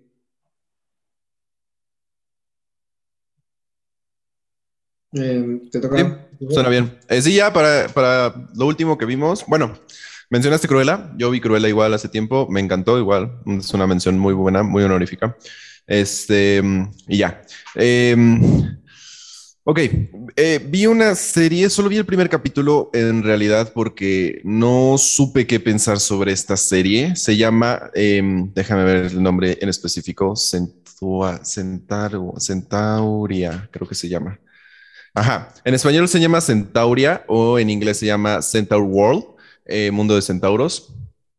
Eh, ¿te Sí, toca? suena bien. Eh, sí, ya para, para lo último que vimos, bueno, mencionaste Cruella. Yo vi Cruella igual hace tiempo, me encantó igual. Es una mención muy buena, muy honorífica. Este, y ya. Em, ok, eh, vi una serie, solo vi el primer capítulo en realidad porque no supe qué pensar sobre esta serie. Se llama, em, déjame ver el nombre en específico, Centua, Centauro, Centauria, creo que se llama. Ajá, en español se llama Centauria o en inglés se llama Centaur World, eh, Mundo de Centauros.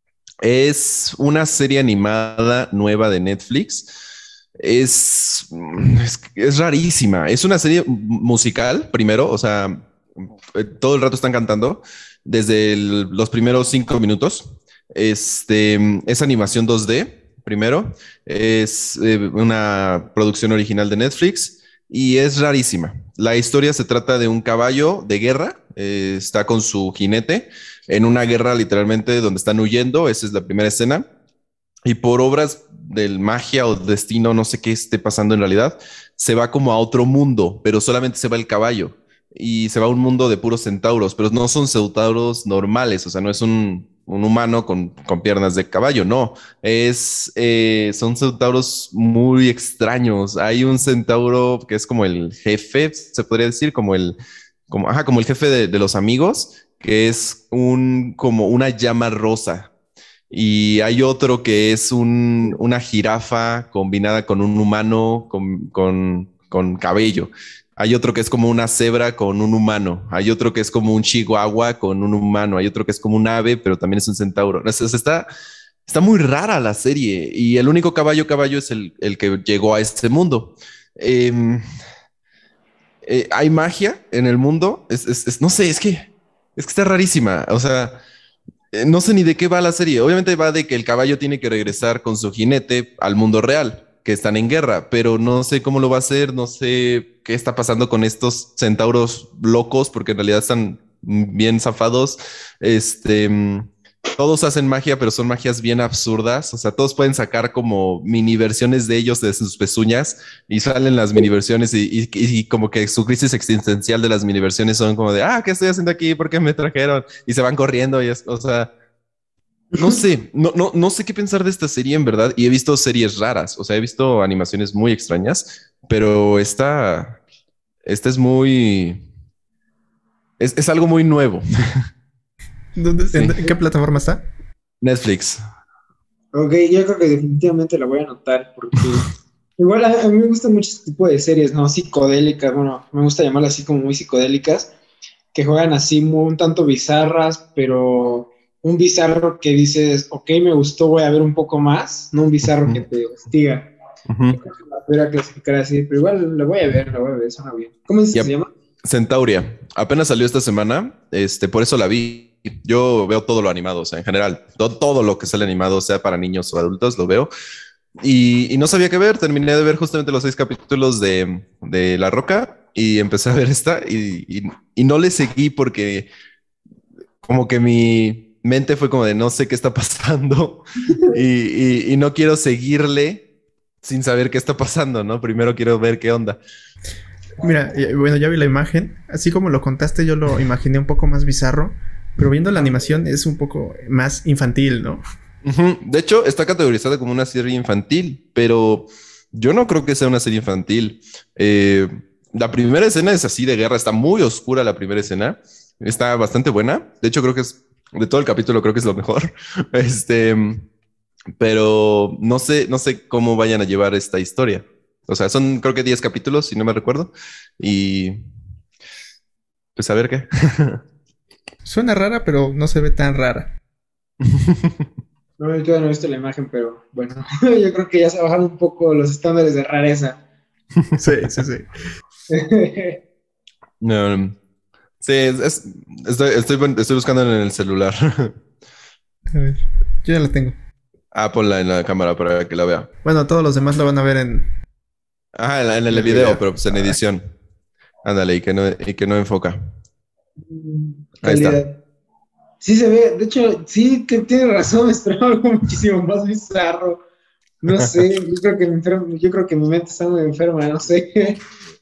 Es una serie animada nueva de Netflix. Es, es, es rarísima. Es una serie musical, primero, o sea, eh, todo el rato están cantando desde el- los primeros cinco minutos. Este, es animación dos D, primero. Es eh, una producción original de Netflix y es rarísima. La historia se trata de un caballo de guerra, eh, está con su jinete en una guerra literalmente donde están huyendo, esa es la primera escena, y por obras del magia o destino, no sé qué esté pasando en realidad, se va como a otro mundo, pero solamente se va el caballo y se va a un mundo de puros centauros, pero no son centauros normales, o sea, no es un, un humano con, con piernas de caballo, no, es, eh, son centauros muy extraños. Hay un centauro que es como el jefe, se podría decir, como el, como, ajá, como el jefe de, de los amigos, que es un, como una llama rosa. Y hay otro que es un, una jirafa combinada con un humano con, con, con cabello. Hay otro que es como una cebra con un humano. Hay otro que es como un chihuahua con un humano. Hay otro que es como un ave, pero también es un centauro. O sea, está, está muy rara la serie. Y el único caballo caballo es el, el que llegó a este mundo. Eh, eh, hay magia en el mundo. Es, es, es, no sé, es que, es que está rarísima. O sea, eh, no sé ni de qué va la serie. Obviamente va de que el caballo tiene que regresar con su jinete al mundo real, que están en guerra, pero no sé cómo lo va a hacer, no sé qué está pasando con estos centauros locos, porque en realidad están bien zafados. Este, mm, todos hacen magia, pero son magias bien absurdas. O sea, todos pueden sacar como mini versiones de ellos de sus pezuñas y salen las mini versiones y, y, y como que su crisis existencial de las mini versiones son como de, ah, ¿qué estoy haciendo aquí? ¿Por qué me trajeron? Y se van corriendo y es, o sea, no sé, no, no, no sé qué pensar de esta serie en verdad. Y he visto series raras, o sea, he visto animaciones muy extrañas, pero esta, esta es muy, es, es algo muy nuevo. ¿Dónde- Sí. en, en qué plataforma está? Netflix. Ok, yo creo que definitivamente la voy a anotar porque igual a, a mí me gustan mucho este tipo de series, ¿no? Psicodélicas, bueno, me gusta llamarlas así como muy psicodélicas, que juegan así muy, un tanto bizarras, pero un bizarro que dices, ok, me gustó, voy a ver un poco más, no un bizarro que Ujú. te hostiga. Ujú. Yo creo que la podría clasificar así, pero igual la voy a ver, la voy a ver, suena bien. ¿Cómo dices que Ya, se llama? Centauria. Apenas salió esta semana, este, por eso la vi. Yo veo todo lo animado, o sea, en general, todo, todo lo que sale animado, sea para niños o adultos, lo veo. Y, y no sabía qué ver. Terminé de ver justamente los seis capítulos de, de La Roca y empecé a ver esta y, y, y no le seguí porque como que mi mente fue como de no sé qué está pasando y, y, y no quiero seguirle sin saber qué está pasando, ¿no? Primero quiero ver qué onda. Mira, eh, bueno, ya vi la imagen. Así como lo contaste, yo lo imaginé un poco más bizarro. Pero viendo la animación es un poco más infantil, ¿no? Ujú. De hecho, está categorizada como una serie infantil, pero yo no creo que sea una serie infantil. Eh, la primera escena es así de guerra, está muy oscura la primera escena, está bastante buena. De hecho, creo que es de todo el capítulo, creo que es lo mejor. Este, pero no sé, no sé cómo vayan a llevar esta historia. O sea, son creo que diez capítulos, si no me recuerdo. Y pues a ver qué. Suena rara, pero no se ve tan rara. No, yo todavía no he visto la imagen, pero bueno, yo creo que ya se bajaron un poco los estándares de rareza. Sí, sí, sí. No, sí, es- es- estoy, estoy, buen- estoy buscando en el celular. A ver, yo ya la tengo. Ah, ponla en la cámara para que la vea. Bueno, todos los demás lo van a ver en, Ajá, en, la- en en el el video, video. pero pues en Ah, edición. Ándale, y que no, y que no enfoca. Mm, Ahí está. calidad. Sí se ve, de hecho, sí que tiene razón, esperaba algo muchísimo más bizarro. No sé, yo creo que mi enfermo, yo creo que mi mente está muy enferma, no sé.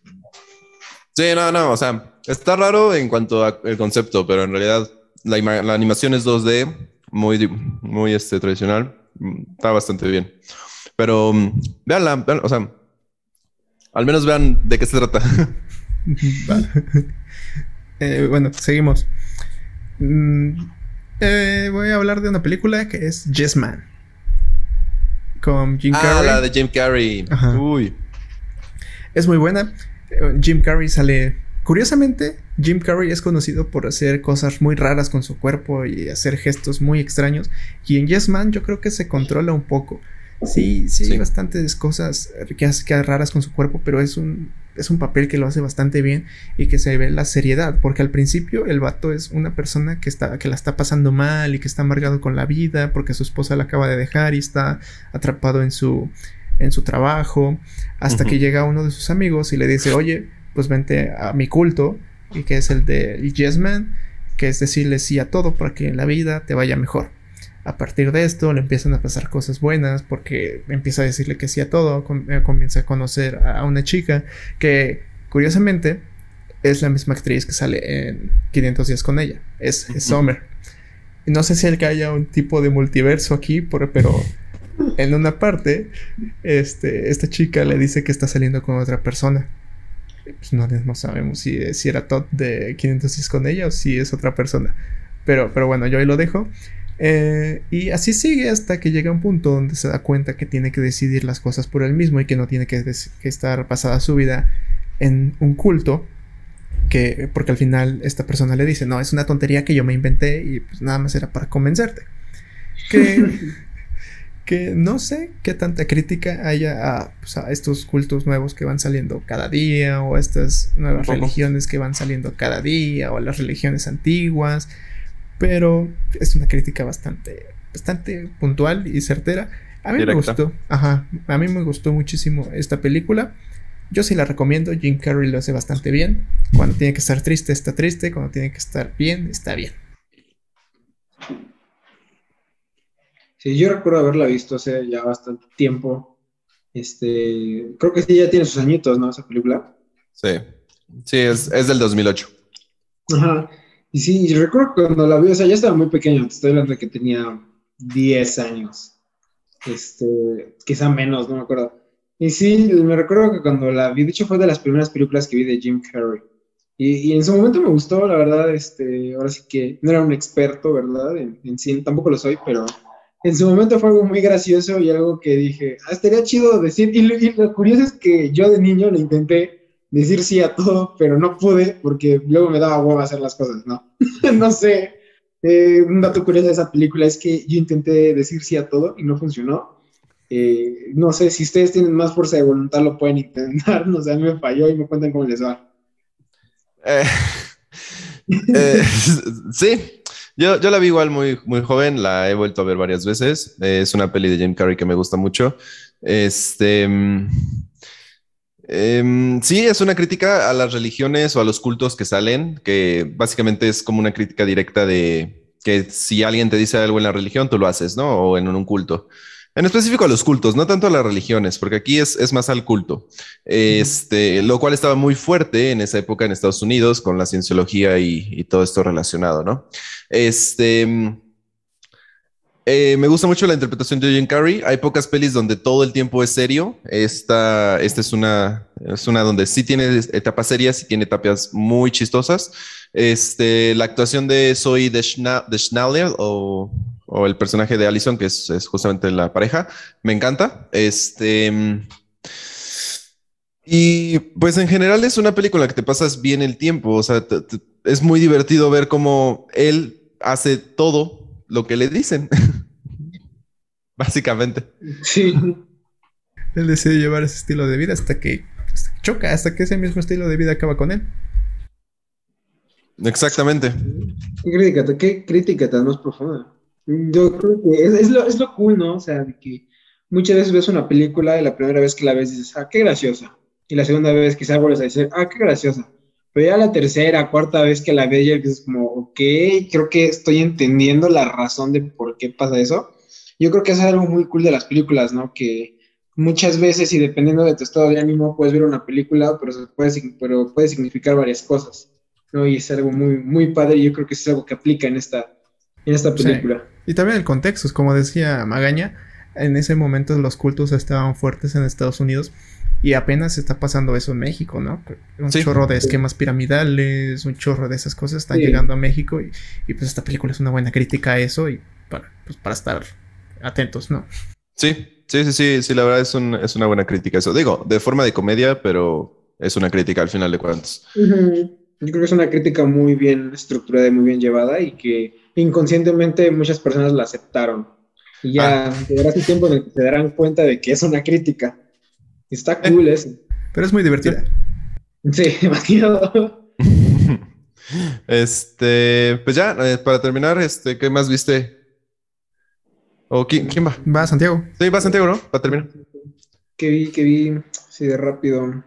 Sí, no, no, o sea, está raro en cuanto al concepto, pero en realidad la, ima- la animación es dos D, muy, di- muy este, tradicional. Mm, Está bastante bien. Pero mm, véanla, véanla, o sea, al menos vean de qué se trata. va. Eh, bueno, seguimos. Mm, eh, voy a hablar de una película que es Yes Man. Con Jim Ah, Carrey. la de Jim Carrey. Ajá. Uy. Es muy buena. Eh, Jim Carrey sale. Curiosamente, Jim Carrey es conocido por hacer cosas muy raras con su cuerpo y hacer gestos muy extraños. Y en Yes Man yo creo que se controla un poco. Sí, sí, Sí. hay bastantes cosas que hace que raras con su cuerpo, pero es un, es un papel que lo hace bastante bien y que se ve la seriedad. Porque al principio el vato es una persona que, está, que la está pasando mal y que está amargado con la vida porque su esposa la acaba de dejar y está atrapado en su, en su trabajo. Hasta Ujú. que llega uno de sus amigos y le dice, oye, pues vente a mi culto, y que es el de Yes Man, que es decirle sí a todo para que en la vida te vaya mejor. A partir de esto le empiezan a pasar cosas buenas porque empieza a decirle que sí a todo, com- eh, comienza a conocer a una chica que curiosamente es la misma actriz que sale en quinientos días con ella, es, es Summer. Y no sé si el que haya un tipo de multiverso aquí, por- pero en una parte este, esta chica le dice que está saliendo con otra persona. Pues no, no sabemos si, si era Todd de quinientos días con ella o si es otra persona. Pero, pero bueno, yo ahí lo dejo. Eh, y así sigue hasta que llega un punto donde se da cuenta que tiene que decidir las cosas por él mismo y que no tiene que, des- que estar basada su vida en un culto. Que, porque al final esta persona le dice, no, es una tontería que yo me inventé y pues nada más era para convencerte. Que, que no sé qué tanta crítica haya a, pues, a estos cultos nuevos que van saliendo cada día o a estas nuevas Un poco. religiones que van saliendo cada día o a las religiones antiguas. Pero es una crítica bastante, bastante puntual y certera. A mí me Directa. gustó, ajá, a mí me gustó muchísimo esta película. Yo sí la recomiendo, Jim Carrey lo hace bastante bien. Cuando tiene que estar triste, está triste. Cuando tiene que estar bien, está bien. Sí, yo recuerdo haberla visto hace ya bastante tiempo. Este, creo que sí, ya tiene sus añitos, ¿no? Esa película. Sí. Sí, es, es del dos mil ocho. Ajá. Y sí, yo recuerdo cuando la vi, o sea, ya estaba muy pequeño, te estoy hablando de que tenía diez años. Este, quizá menos, no me acuerdo. Y sí, me recuerdo que cuando la vi, de hecho fue de las primeras películas que vi de Jim Carrey. Y, y en su momento me gustó, la verdad, este, ahora sí que no era un experto, ¿verdad? En, en cine, tampoco lo soy, pero en su momento fue algo muy gracioso y algo que dije, ah, estaría chido decir. Y lo, y lo curioso es que yo de niño le intenté decir sí a todo, pero no pude porque luego me daba hueva hacer las cosas, ¿no? No sé. Eh, un dato curioso de esa película es que yo intenté decir sí a todo y no funcionó. Eh, no sé, si ustedes tienen más fuerza de voluntad, lo pueden intentar. No sé, a mí me falló y me cuentan cómo les va. Eh, eh, sí, yo, yo la vi igual muy, muy joven, la he vuelto a ver varias veces. Eh, es una peli de Jim Carrey que me gusta mucho. Este, mm, em, sí, es una crítica a las religiones o a los cultos que salen, que básicamente es como una crítica directa de que si alguien te dice algo en la religión, tú lo haces, ¿no? O en un culto. En específico a los cultos, no tanto a las religiones, porque aquí es, es más al culto. Este, lo cual estaba muy fuerte en esa época en Estados Unidos con la cienciología y, y todo esto relacionado, ¿no? Este, mm, eh, me gusta mucho la interpretación de Jim Carrey. Hay pocas pelis donde todo el tiempo es serio. Esta, esta es una, es una donde sí tiene etapas serias y tiene etapas muy chistosas. Este, la actuación de Zoe de, Schna de Schneider o, o el personaje de Allison, que es, es justamente la pareja, me encanta. Este, y pues en general es una película que te pasas bien el tiempo. O sea, te, te, es muy divertido ver cómo él hace todo lo que le dicen. Básicamente. Sí. Él decide llevar ese estilo de vida hasta que, hasta que choca, hasta que ese mismo estilo de vida acaba con él. Exactamente. Qué crítica, qué crítica tan más profunda. Yo creo que es, es lo, es lo cool, ¿no? O sea, de que muchas veces ves una película y la primera vez que la ves dices, ah, qué graciosa. Y la segunda vez quizás vuelves a decir, ah, qué graciosa. Pero ya la tercera, cuarta vez que la ves ya es como, ok, creo que estoy entendiendo la razón de por qué pasa eso. Yo creo que eso es algo muy cool de las películas, ¿no? Que muchas veces y dependiendo de tu estado de ánimo puedes ver una película, pero, se puede, pero puede significar varias cosas, ¿no? Y es algo muy, muy padre y yo creo que es algo que aplica en esta, en esta película. Sí. Y también el contexto, como decía Magaña, en ese momento los cultos estaban fuertes en Estados Unidos y apenas está pasando eso en México, ¿no? Un sí. chorro de esquemas piramidales, un chorro de esas cosas están sí. llegando a México y, y pues esta película es una buena crítica a eso y para, pues, para estar atentos, ¿no? Sí, sí, sí, sí, sí, la verdad es, un, es una buena crítica eso. Digo, de forma de comedia, pero es una crítica al final de cuentas. Uh-huh. Yo creo que es una crítica muy bien estructurada y muy bien llevada y que inconscientemente muchas personas la aceptaron. Y ya ah. llegará ese tiempo en el que se darán cuenta de que es una crítica. Está cool eh. eso. Pero es muy divertida. Sí, demasiado. Este, pues ya, eh, para terminar, este, ¿qué más viste? ¿O quién, quién va? Va Santiago. Sí, va Santiago, ¿no? Para terminar. Que vi, que vi, sí, de rápido.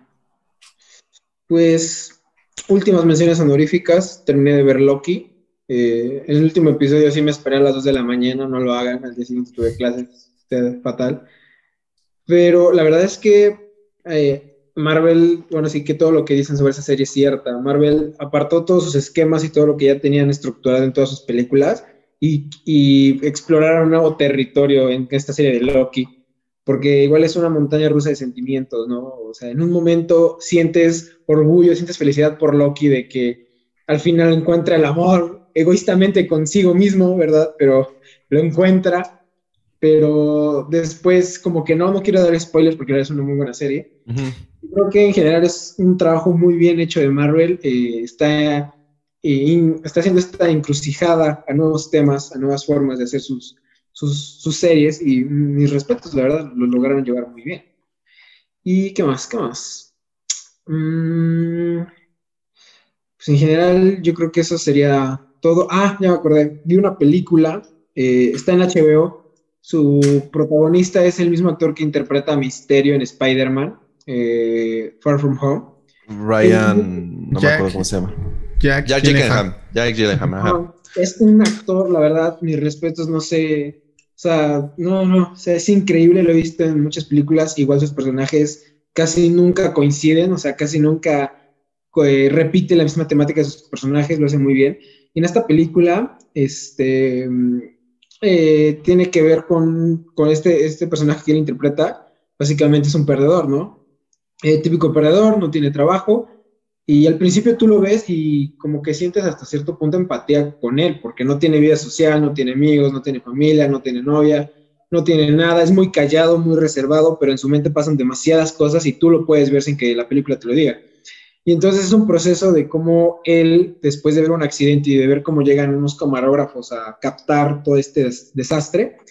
Pues, últimas menciones honoríficas. Terminé de ver Loki. Eh, en el último episodio sí me esperé a las dos de la mañana. No lo hagan. Al día siguiente tuve clases. Fatal. Pero la verdad es que eh, Marvel, bueno, sí que todo lo que dicen sobre esa serie es cierta. Marvel apartó todos sus esquemas y todo lo que ya tenían estructurado en todas sus películas y, y explorar un nuevo territorio en esta serie de Loki, porque igual es una montaña rusa de sentimientos, ¿no? O sea, en un momento sientes orgullo, sientes felicidad por Loki de que al final encuentra el amor egoístamente consigo mismo, ¿verdad? Pero lo encuentra. Pero después como que no, no quiero dar spoilers porque es una muy buena serie. Uh-huh. Creo que en general es un trabajo muy bien hecho de Marvel. Eh, está, eh, in, está haciendo esta encrucijada a nuevos temas, a nuevas formas de hacer sus, sus, sus series y mis respetos, la verdad, lo lograron llevar muy bien. ¿Y qué más? ¿Qué más? Mm, pues en general yo creo que eso sería todo. Ah, ya me acordé. Vi una película, eh, está en H B O. Su protagonista es el mismo actor que interpreta a Misterio en Spider-Man, eh, Far From Home. Ryan, no Jack, me acuerdo cómo se llama. Jack, Jack Gyllenhaal. Jack Gyllenhaal, ajá. No, es un actor, la verdad, mis respetos, no sé, o sea, no, no, o sea, es increíble, lo he visto en muchas películas, igual sus personajes casi nunca coinciden, o sea, casi nunca eh, repite la misma temática de sus personajes, lo hace muy bien. Y en esta película, este... Eh, tiene que ver con, con este, este personaje que él interpreta. Básicamente es un perdedor, ¿no? Eh, típico perdedor, no tiene trabajo y al principio tú lo ves y como que sientes hasta cierto punto empatía con él porque no tiene vida social, no tiene amigos, no tiene familia, no tiene novia, no tiene nada, es muy callado, muy reservado, pero en su mente pasan demasiadas cosas y tú lo puedes ver sin que la película te lo diga. Y entonces es un proceso de cómo él, después de ver un accidente y de ver cómo llegan unos camarógrafos a captar todo este des- desastre,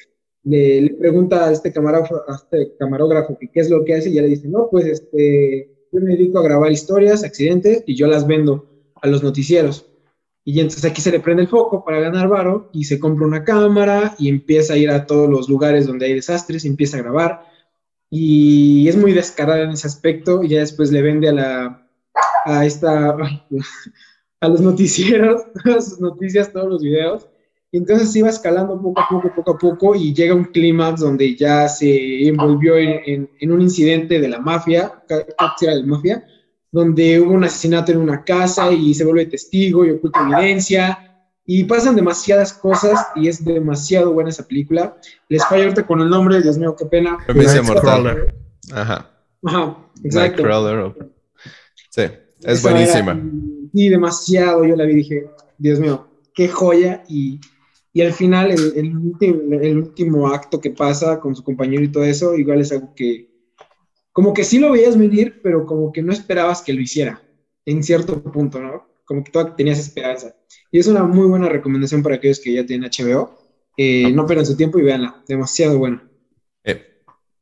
le, le pregunta a este, camarógrafo, a este camarógrafo que qué es lo que hace y ya le dice, no, pues este, yo me dedico a grabar historias, accidentes y yo las vendo a los noticieros. Y entonces aquí se le prende el foco para ganar varo y se compra una cámara y empieza a ir a todos los lugares donde hay desastres y empieza a grabar. Y es muy descarada en ese aspecto y ya después le vende a la, a esta, a los noticieros, todas sus noticias, todos los videos. Y entonces iba escalando poco a poco, poco a poco y llega un clímax donde ya se envolvió en, en, en un incidente de la mafia, creo que era de la mafia, donde hubo un asesinato en una casa y se vuelve testigo y oculta evidencia, y pasan demasiadas cosas y es demasiado buena esa película. Les fallo ahorita con el nombre, Dios mío, qué pena. Nightcrawler. Ajá. Ajá, exacto. Nightcrawler. Sí, es Esa buenísima. Era, y demasiado, yo la vi y dije, Dios mío, qué joya, y, y al final el, el, último, el último acto que pasa con su compañero y todo eso, igual es algo que como que sí lo veías venir, pero como que no esperabas que lo hiciera, en cierto punto, ¿no? Como que todavía tenías esperanza. Y es una muy buena recomendación para aquellos que ya tienen H B O. Eh, no pierdan su tiempo y véanla, demasiado buena. Eh.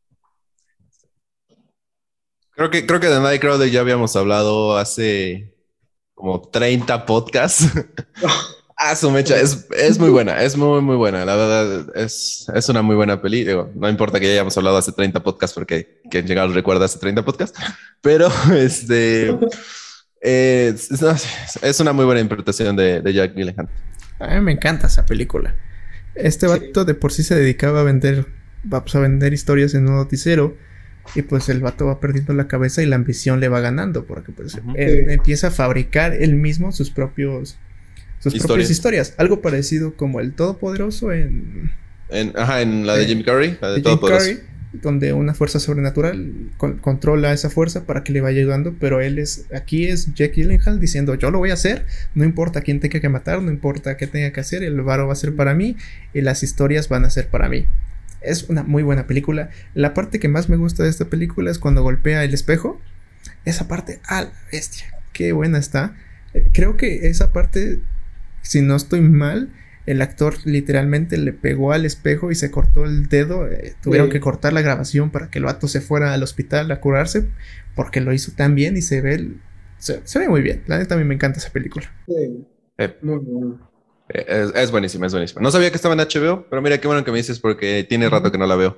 Creo que, creo que de Nightcrawler ya habíamos hablado hace como treinta podcasts. Ah, su mecha, es, es muy buena, es muy, muy buena. La verdad, es, es una muy buena peli. Digo, no importa que ya hayamos hablado hace treinta podcasts, porque quien llega lo recuerda hace treinta podcasts, pero este, eh, es, es una muy buena interpretación de, de Jack Gyllenhaal. A mí me encanta esa película. Este vato de por sí se dedicaba a vender, vamos a vender historias en un noticiero, y pues el vato va perdiendo la cabeza y la ambición le va ganando, porque pues uh-huh. él sí. empieza a fabricar él mismo sus propios... sus historias. propias historias, algo parecido como el Todopoderoso en... en ajá, en la de Jim Carrey, la de, de Todopoderoso. Jim Carrey, donde una fuerza sobrenatural con, controla esa fuerza para que le vaya ayudando, pero él es, aquí es Jack Gyllenhaal diciendo, yo lo voy a hacer, no importa quién tenga que matar, no importa qué tenga que hacer, el varo va a ser para mí y las historias van a ser para mí. Es una muy buena película. La parte que más me gusta de esta película es cuando golpea el espejo. Esa parte, ¡ah, la bestia! ¡Qué buena está! Creo que esa parte... si no estoy mal, el actor literalmente le pegó al espejo y se cortó el dedo. Eh, tuvieron sí. que cortar la grabación para que el vato se fuera al hospital a curarse, porque lo hizo tan bien y se ve el, se, se ve muy bien. La neta, a mí me encanta esa película. Sí. Eh, muy bueno. eh, es, es buenísima, es buenísima. No sabía que estaba en H B O, pero mira qué bueno que me dices, porque tiene rato que no la veo.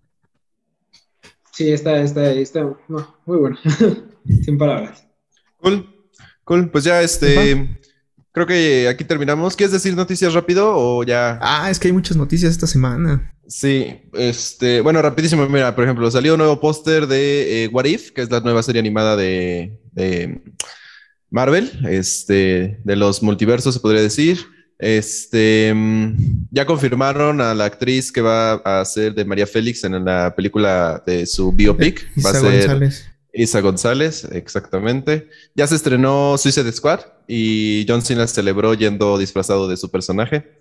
Sí, está, está, está no, muy bueno. Sin palabras. Cool, cool. Pues ya este... Uh-huh. Creo que aquí terminamos. ¿Quieres decir noticias rápido o ya? Ah, es que hay muchas noticias esta semana. Sí, este, bueno, rapidísimo. Mira, por ejemplo, salió un nuevo póster de eh, What If, que es la nueva serie animada de, de Marvel, este, de los multiversos, se podría decir. Este, ya confirmaron a la actriz que va a hacer de María Félix en la película de su biopic. Isa va a ser González. Isa González, exactamente. Ya se estrenó Suicide Squad y John Cena celebró yendo disfrazado de su personaje.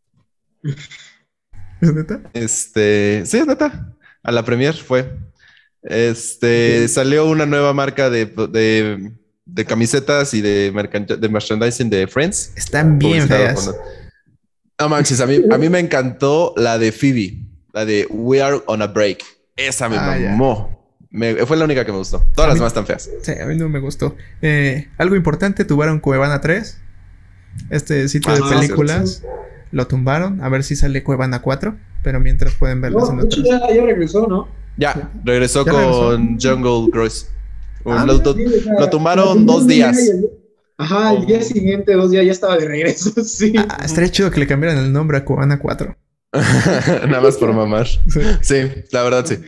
¿Es neta? Este, sí, es neta. A la premier fue. Este, sí. Salió una nueva marca de, de, de camisetas y de, mercan- de merchandising de Friends. Están bien feas. No manches, a mí, a mí me encantó la de Phoebe, la de We Are on a Break. Esa me ah, mamó. Ya. Me, fue la única que me gustó. Todas a las mí, demás están feas. Sí, a mí no me gustó. Eh, algo importante, tumbaron Cuevana tres. Este sitio ah, de películas. Sí, sí. Lo tumbaron. A ver si sale Cuevana cuatro. Pero mientras pueden verlas no, en otras. Ya, ya regresó, ¿no? Ya, regresó ¿Ya con regresó? Jungle Cruise. Ah, lo, sí, o sea, lo tumbaron dos días. El, ajá, el día siguiente, dos días, ya estaba de regreso. Sí. Ah, estaría chido que le cambiaran el nombre a Cuevana cuatro. Nada más por mamar. Sí, sí, la verdad sí.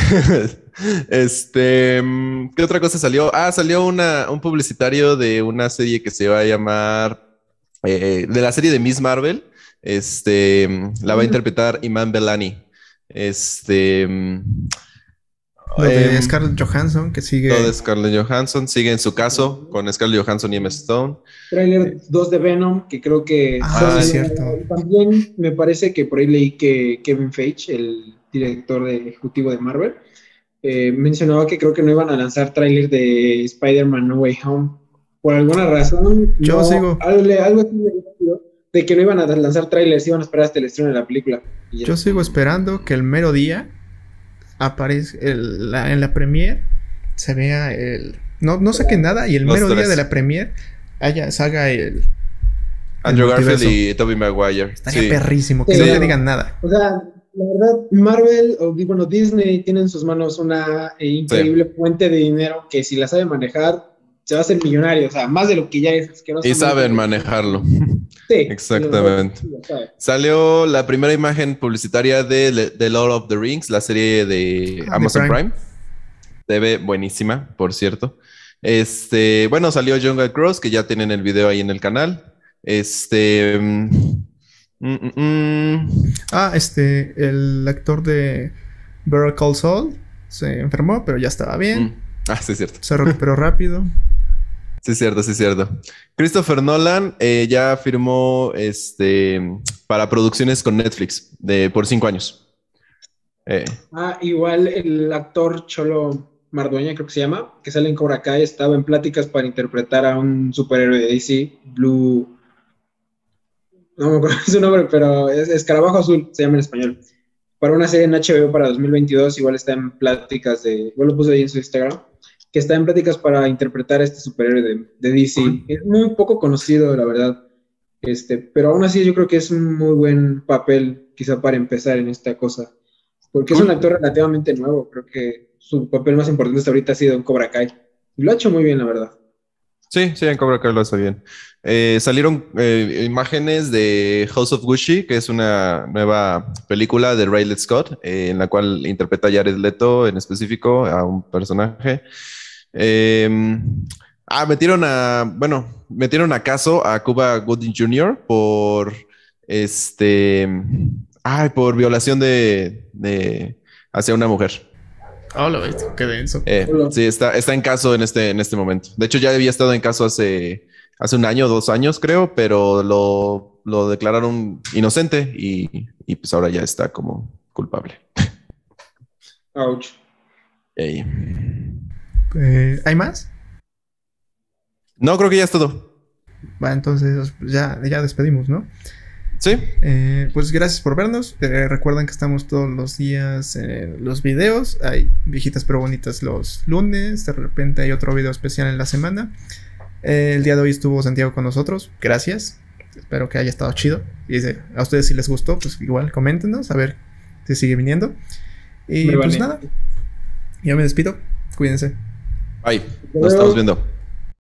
Este, ¿qué otra cosa salió? Ah, salió una, un publicitario de una serie que se va a llamar eh, de la serie de Miss Marvel. Este, la va a interpretar Iman Belani. Este, lo de eh, Scarlett Johansson, que sigue. Lo de Scarlett Johansson sigue en su caso con Scarlett Johansson y Emma Stone. Trailer dos de Venom, que creo que. Ah, es cierto. También me parece que por ahí leí que Kevin Feige, el director de, ejecutivo de Marvel, eh, mencionaba que creo que no iban a lanzar tráiler de Spider-Man No Way Home. Por alguna razón. Yo no, sigo. Algo, algo así me dijo, de que no iban a lanzar trailers, iban a esperar hasta el estreno de la película. Yo sigo esperando que el mero día aparezca el, la, en la premiere se vea el... No, no saquen nada y el Los mero tres. día de la premiere haya, salga el... Andrew el Garfield multiverso. y Tobey Maguire. Estaría Sí. perrísimo, que Sí, no claro. te digan nada. O sea, la verdad, Marvel, o bueno, Disney tiene en sus manos una eh, increíble fuente de dinero que si la sabe manejar, se va a hacer millonario. O sea, más de lo que ya es asqueroso. Y saben manejarlo. Sí, Exactamente. sí, lo sabe. Salió la primera imagen publicitaria de Le- The Lord of the Rings, la serie de Ah, de Amazon Prime. Prime. Se ve buenísima, por cierto. Este, bueno, salió Jungle Cross, que ya tienen el video ahí en el canal. Este. mm, mm, mm, Ah, este, el actor de Better Call Saul se enfermó, pero ya estaba bien. mm. Ah, sí, es cierto. Se recuperó rápido. Sí, es cierto, sí, es cierto. Christopher Nolan eh, ya firmó este, para producciones con Netflix de, por cinco años. Eh, Ah, igual el actor Cholo Mardueña, creo que se llama, que sale en Cobra Kai, estaba en pláticas para interpretar a un superhéroe de D C, Blue. No me acuerdo su nombre, pero es Escarabajo Azul, se llama en español. Para una serie en H B O para dos mil veintidós, igual está en pláticas de. Igual lo puse ahí en su Instagram, que está en pláticas para interpretar a este superhéroe de, de D C. Cool. Es muy poco conocido, la verdad. Este, pero aún así yo creo que es un muy buen papel, quizá para empezar en esta cosa. Porque es Cool. un actor relativamente nuevo. Creo que su papel más importante hasta ahorita ha sido en Cobra Kai. Y lo ha hecho muy bien, la verdad. sí, sí, en Cobra Kai lo hace bien. Eh, salieron eh, imágenes de House of Gucci, que es una nueva película de Ridley Scott, eh, en la cual interpreta a Jared Leto en específico, a un personaje. Eh, ah, metieron a, bueno, metieron a caso a Cuba Gooding junior por este, ay, por violación de, de hacia una mujer. Oh, lo ves, qué denso. Eh, Hola. sí, está, está en caso en este, en este momento. De hecho, ya había estado en caso hace, hace un año, dos años, creo, pero lo, lo declararon inocente y, y pues ahora ya está como culpable. Ouch. Ey. Eh, ¿Hay más? No, creo que ya es todo. Va, entonces ya, ya despedimos, ¿no? Sí, Eh, pues gracias por vernos. Eh, recuerden que estamos todos los días en los videos. Hay viejitas pero bonitas los lunes. De repente hay otro video especial en la semana. Eh, el día de hoy estuvo Santiago con nosotros. Gracias. Espero que haya estado chido. Y si a ustedes si les gustó, pues igual coméntenos a ver si sigue viniendo. Y Me pues vale. nada. Yo me despido. Cuídense. bye. Nos estamos viendo.